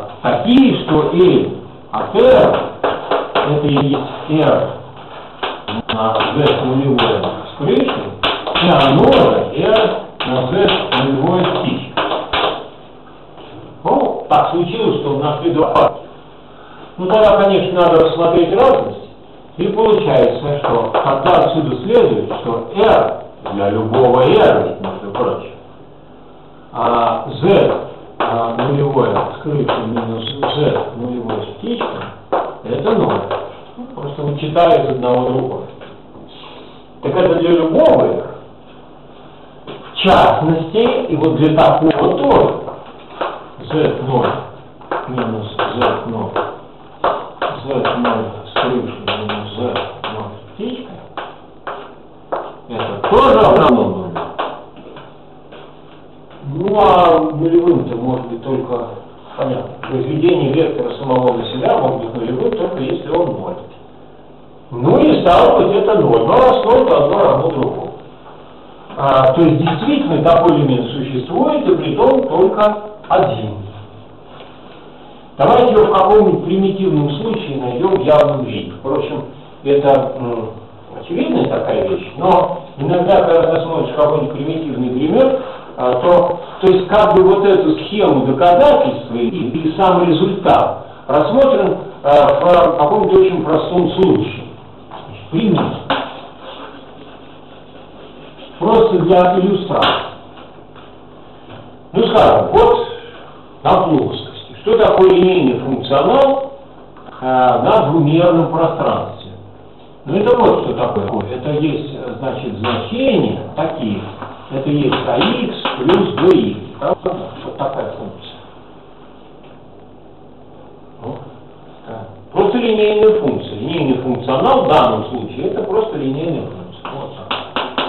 Такие, что L от R это и есть R на z нулевое с крышей, и оно же r на z нулевое с птичкой. Ну, так случилось, что у нас два. Ну, тогда, конечно, надо рассмотреть разность, и получается, что тогда отсюда следует, что r для любого r, между прочим, z нулевое с крышей минус z нулевое с птичкой, это 0. Ну, просто вычитаю из одного другого. Так это для любого r. В частности, и вот для такого тоже, z0 минус z0, z0 с крышей минус z0 с птичкой, это тоже равно 0. Ну, а нулевым-то может быть только, понятно, произведение вектора самого на себя может быть нулевым, только если он 0. Ну и стало быть это 0. Но раз 0, то одно равно другому. То есть действительно такой элемент существует, и притом только один. Давайте его в каком-нибудь примитивном случае найдем в явном виде. Впрочем, это очевидная такая вещь, но иногда, когда ты смотришь какой-нибудь примитивный пример, то есть как бы вот эту схему доказательства и сам результат рассмотрен в каком-то очень простом случае. Пример. Просто для иллюстрации. Ну, скажем, вот на плоскости. Что такое линейный функционал на двумерном пространстве? Ну, это вот что такое. Это есть, значит, значения такие. Это есть ax плюс by. Правда? Вот такая функция. Вот. Да. Просто линейная функция. Линейный функционал в данном случае это просто линейная функция. Вот так.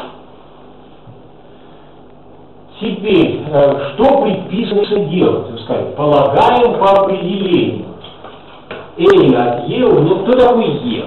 Теперь, что предписано делать? Так сказать, полагаем по определению. От e, ну кто такой e?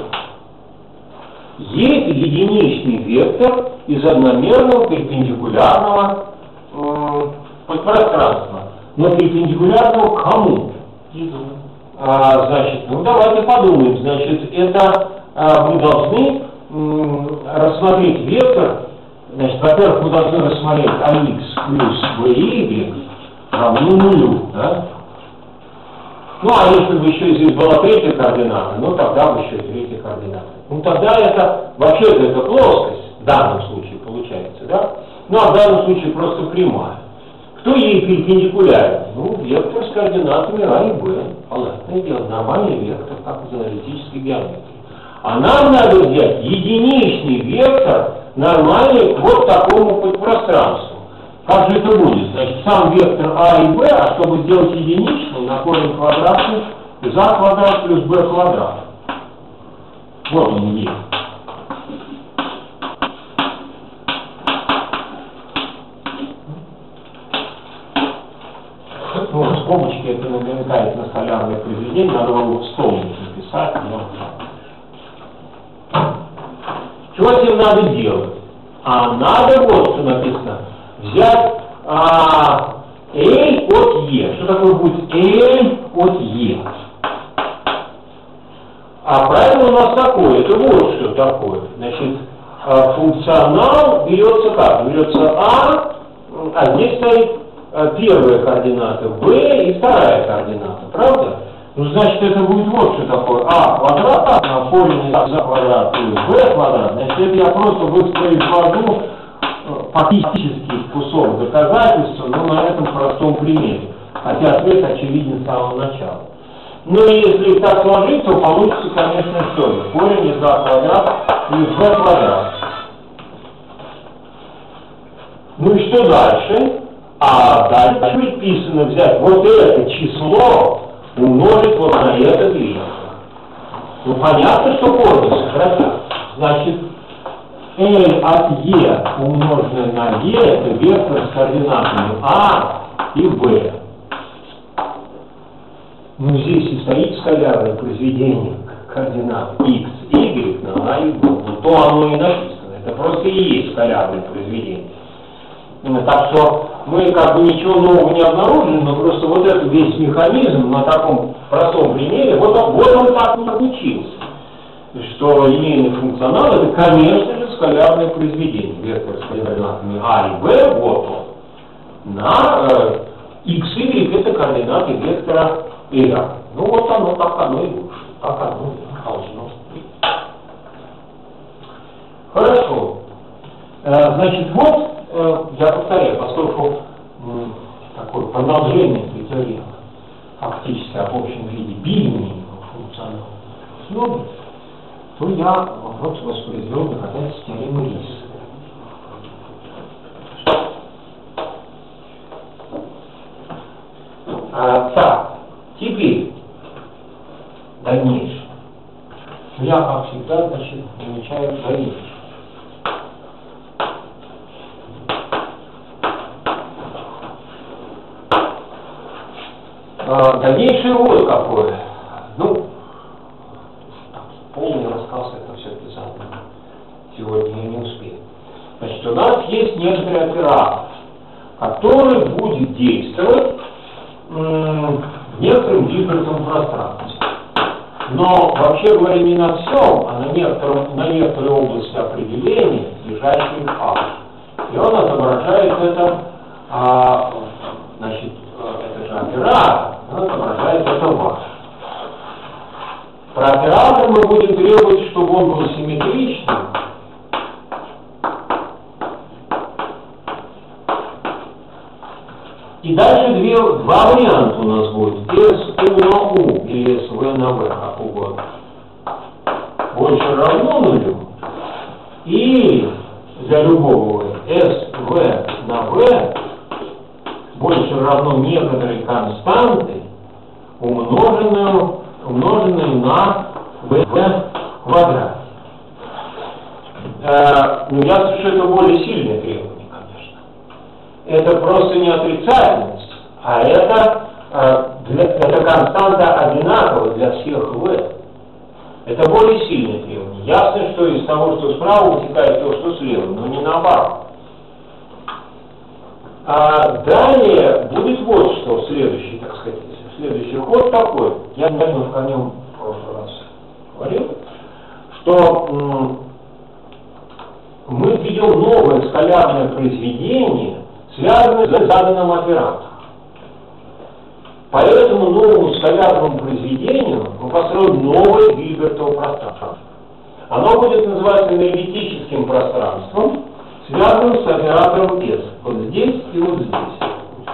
E это единичный вектор из одномерного перпендикулярного подпространства. Но перпендикулярного кому? Значит, ну давайте подумаем. Значит, это мы должны рассмотреть вектор. Значит, во-первых, мы должны рассмотреть ax плюс by равно нулю, да? Ну, а если бы еще здесь была третья координата, ну тогда бы еще и третья координата. Ну тогда это, вообще-то это плоскость, в данном случае получается, да? Ну, а в данном случае просто прямая. Кто ей перпендикулярен? Ну, вектор с координатами а и b. Понятное дело, нормальный вектор, как из аналитической геометрии. А нам надо взять единичный вектор, нормальный, вот такому подпространству. Как же это будет? Значит, сам вектор а и b, а чтобы сделать единичный, на корень квадратный, за квадрат плюс b квадрат. Вот он есть. Ну, скобочки это намекает на столярное произведение, надо его в столбик написать. Чего тебе надо делать? Надо вот что написано. Взять L от E. Что такое будет L от E? Правило у нас такое. Это вот что такое. Значит, функционал берется как? Берется здесь стоит первая координата b и вторая координата. Правда? Ну, значит, это будет вот что такое. Квадрат на корень за квадрат плюс b квадрат. Значит, это я просто воспроизвожу фактический кусок доказательства, но на этом простом примере. Хотя ответ очевиден с самого начала. Ну и если их так сложить, то получится, конечно, что же. Корень из a квадрат плюс b квадрат. Ну и что дальше? Дальше предписано взять вот это число, умножить вот на этот вектор. Ну понятно, что корни сократят. Значит, L от E умноженное на E это вектор с координатами А и Б. Ну здесь и стоит скалярное произведение координат X, Y на А и Б. Ну то оно и написано. Это просто и есть скалярное произведение. Так что мы как бы ничего нового не обнаружили, но просто вот этот весь механизм на таком простом примере, вот он так и получился. что линейный функционал это, конечно же, скалярное произведение. Вектор с координатами А и Б, вот он. На x, y это координаты вектора R. Ну вот оно, так оно и лучше. Так оно и должно быть. Хорошо. Значит, вот, я повторяю, поскольку такое продолжение этой теоремы фактически об общем виде билинейного функционала, то я вопрос воспроизвел доказательство теоремы Риса. Так, теперь дальнейшее. Я, как всегда, значит, намечаю дальнейшее. Дальнейшее вот какое. Ну, полный рассказ это все-таки сегодня я не успею. Значит, у нас есть некоторый оператор, который будет действовать в некотором гибридном пространстве. Но, вообще говоря, не на всем, а на некоторой области определения, лежащей в А. И он отображает это, значит, это же оператор, он отображает это в А. Про оператор мы будем требовать, чтобы он был симметричным. И дальше два варианта у нас будет. SU на U или SV на V, как угодно. Больше равно нулю. И для любого SV на V больше равно некоторой константы, умноженной на v квадрат. Ну, ясно, что это более сильное требование, конечно. Это просто не отрицательность, а это константа одинаковая для всех v. Это более сильное требование. Ясно, что из того, что справа вытекает то, что слева, но не наоборот. Далее будет вот что, следующий, так сказать, следующий ход такой. Я немножко о нем в прошлый раз говорил, что мы ведем новое скалярное произведение, связанное с заданным оператором. По этому новому скалярному произведению мы построим новое Гильбертово пространство. Оно будет называться энергетическим пространством, связанным с оператором S. Вот здесь и вот здесь.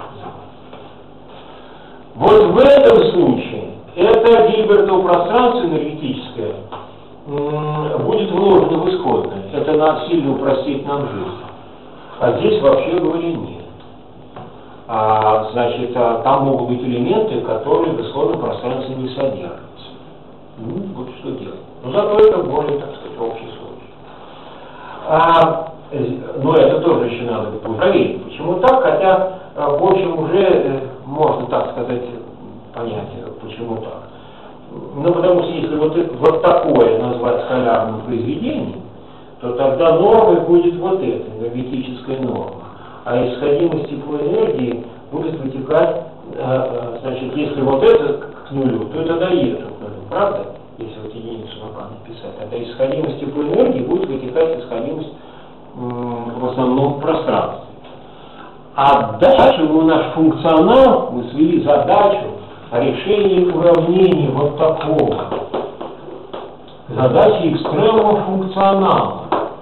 Вот в этом случае это Гильбертово пространство энергетическое будет вложено в исходное. Это надо сильно упростить нам жизнь. А здесь вообще говоря нет. Значит, там могут быть элементы, которые в исходном пространстве не содержатся. Ну, вот что делать. Но зато это более, так сказать, общий случай. Но это тоже еще надо проверить. Почему так? Хотя, в общем, уже можно, так сказать, понять, почему так. Ну, потому что если вот такое назвать скалярным произведением, то тогда нормой будет вот эта энергетическая норма. А исходимость теплоэнергии будет вытекать, значит, если вот это к нулю, то тогда и это к нулю, правда? Если вот единицу на плане писать. Тогда исходимость теплоэнергии будет вытекать исходимость в основном пространстве. А дальше у наш функционал, мы свели задачу о решении уравнения вот такого. Задачи экстремного функционала.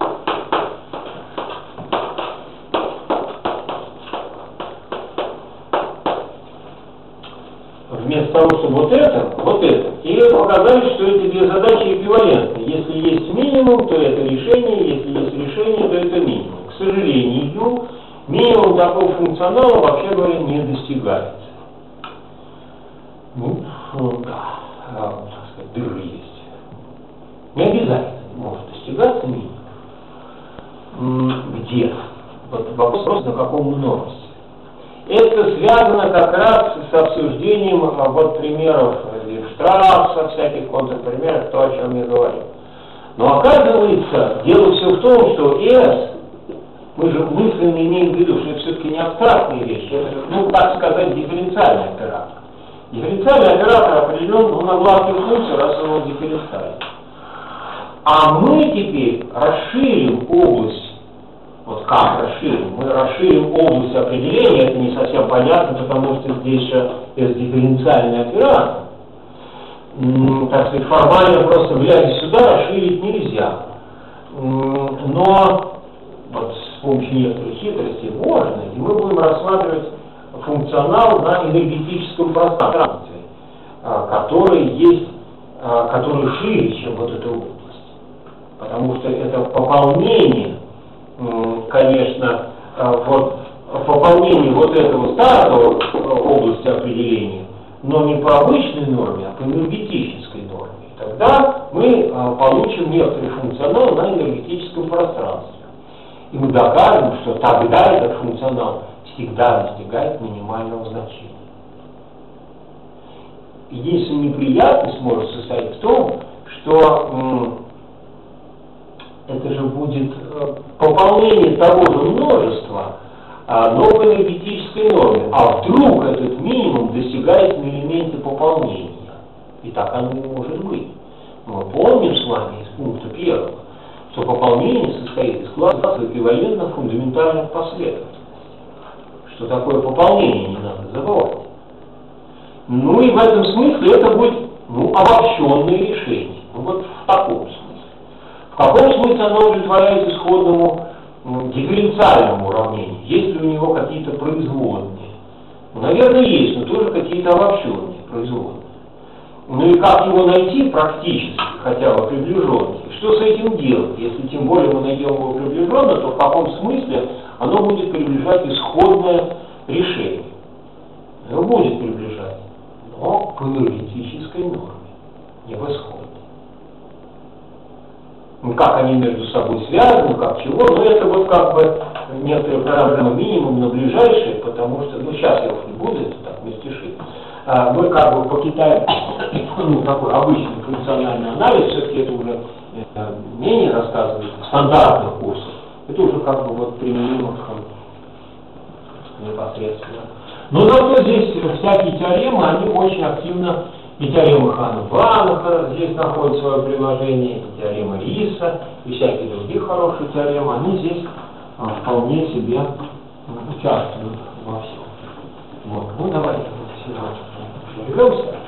Вместо того, чтобы вот это, и показали, что эти две задачи эквивалентны. Если есть минимум, то это решение, если есть решение, то это минимум. К сожалению, минимум такого функционала, вообще говоря, не достигается. Ну, да, так сказать, дыры есть. Не обязательно может достигаться минимум. Где? Вот вопрос просто на каком множестве. Это связано как раз с обсуждением вот примеров Лейб-Штрасса, всяких контрпримеров, то, о чем я говорил. Но оказывается, дело все в том, что S, мы же мысленно имеем в виду, что это все-таки не абстрактные вещи, это, ну, так сказать, дифференциальный оператор. Дифференциальный оператор определен, ну, на главную функцию, раз он дифференциальный. А мы теперь расширим область. Вот как расширим? Мы расширим область определения, это не совсем понятно, потому что здесь же это дифференциальная операция. Так сказать, формально просто глядя сюда расширить нельзя. Но вот с помощью некоторых хитростей можно, и мы будем рассматривать функционал на энергетическом пространстве, который шире, чем вот эта область. Потому что это пополнение, конечно, пополнение вот этого старого области определения, но не по обычной норме, а по энергетической норме. Тогда мы получим некоторый функционал на энергетическом пространстве. И мы докажем, что тогда этот функционал всегда достигает минимального значения. Единственная неприятность может состоять в том, что это же будет пополнение того же множества, но в энергетической норме. А вдруг этот минимум достигает на элементе пополнения? И так оно не может быть. Мы помним с вами из пункта 1, что пополнение состоит из классов эквивалентно фундаментальных последовательностей. Что такое пополнение, не надо забывать. Ну и в этом смысле это будет обобщенное решение. Вот в таком смысле. В каком смысле оно удовлетворяет исходному дифференциальному уравнению? Есть ли у него какие-то производные? Наверное, есть, но тоже какие-то обобщенные производные. Ну и как его найти практически, хотя бы приближенный? Что с этим делать? Если тем более мы найдем его приближенно, то в каком смысле оно будет приближать исходное решение? Оно будет приближать, но к энергетической норме, не в исходной. Ну, как они между собой связаны, как чего, но это вот как бы некоторые программы минимум на ближайшие, потому что, сейчас я уж не буду это так мельтешить, мы как бы покидаем такой обычный функциональный анализ, все-таки это уже менее рассказывает в стандартных курсах, это уже как бы вот применимо непосредственно. Но зато здесь всякие теоремы, они очень активно, и теорема Хана-Банаха здесь находит свое приложение, и теорема Риса, и всякие другие хорошие теоремы, они здесь вполне себе участвуют во всем. Вот. Ну давайте вернемся.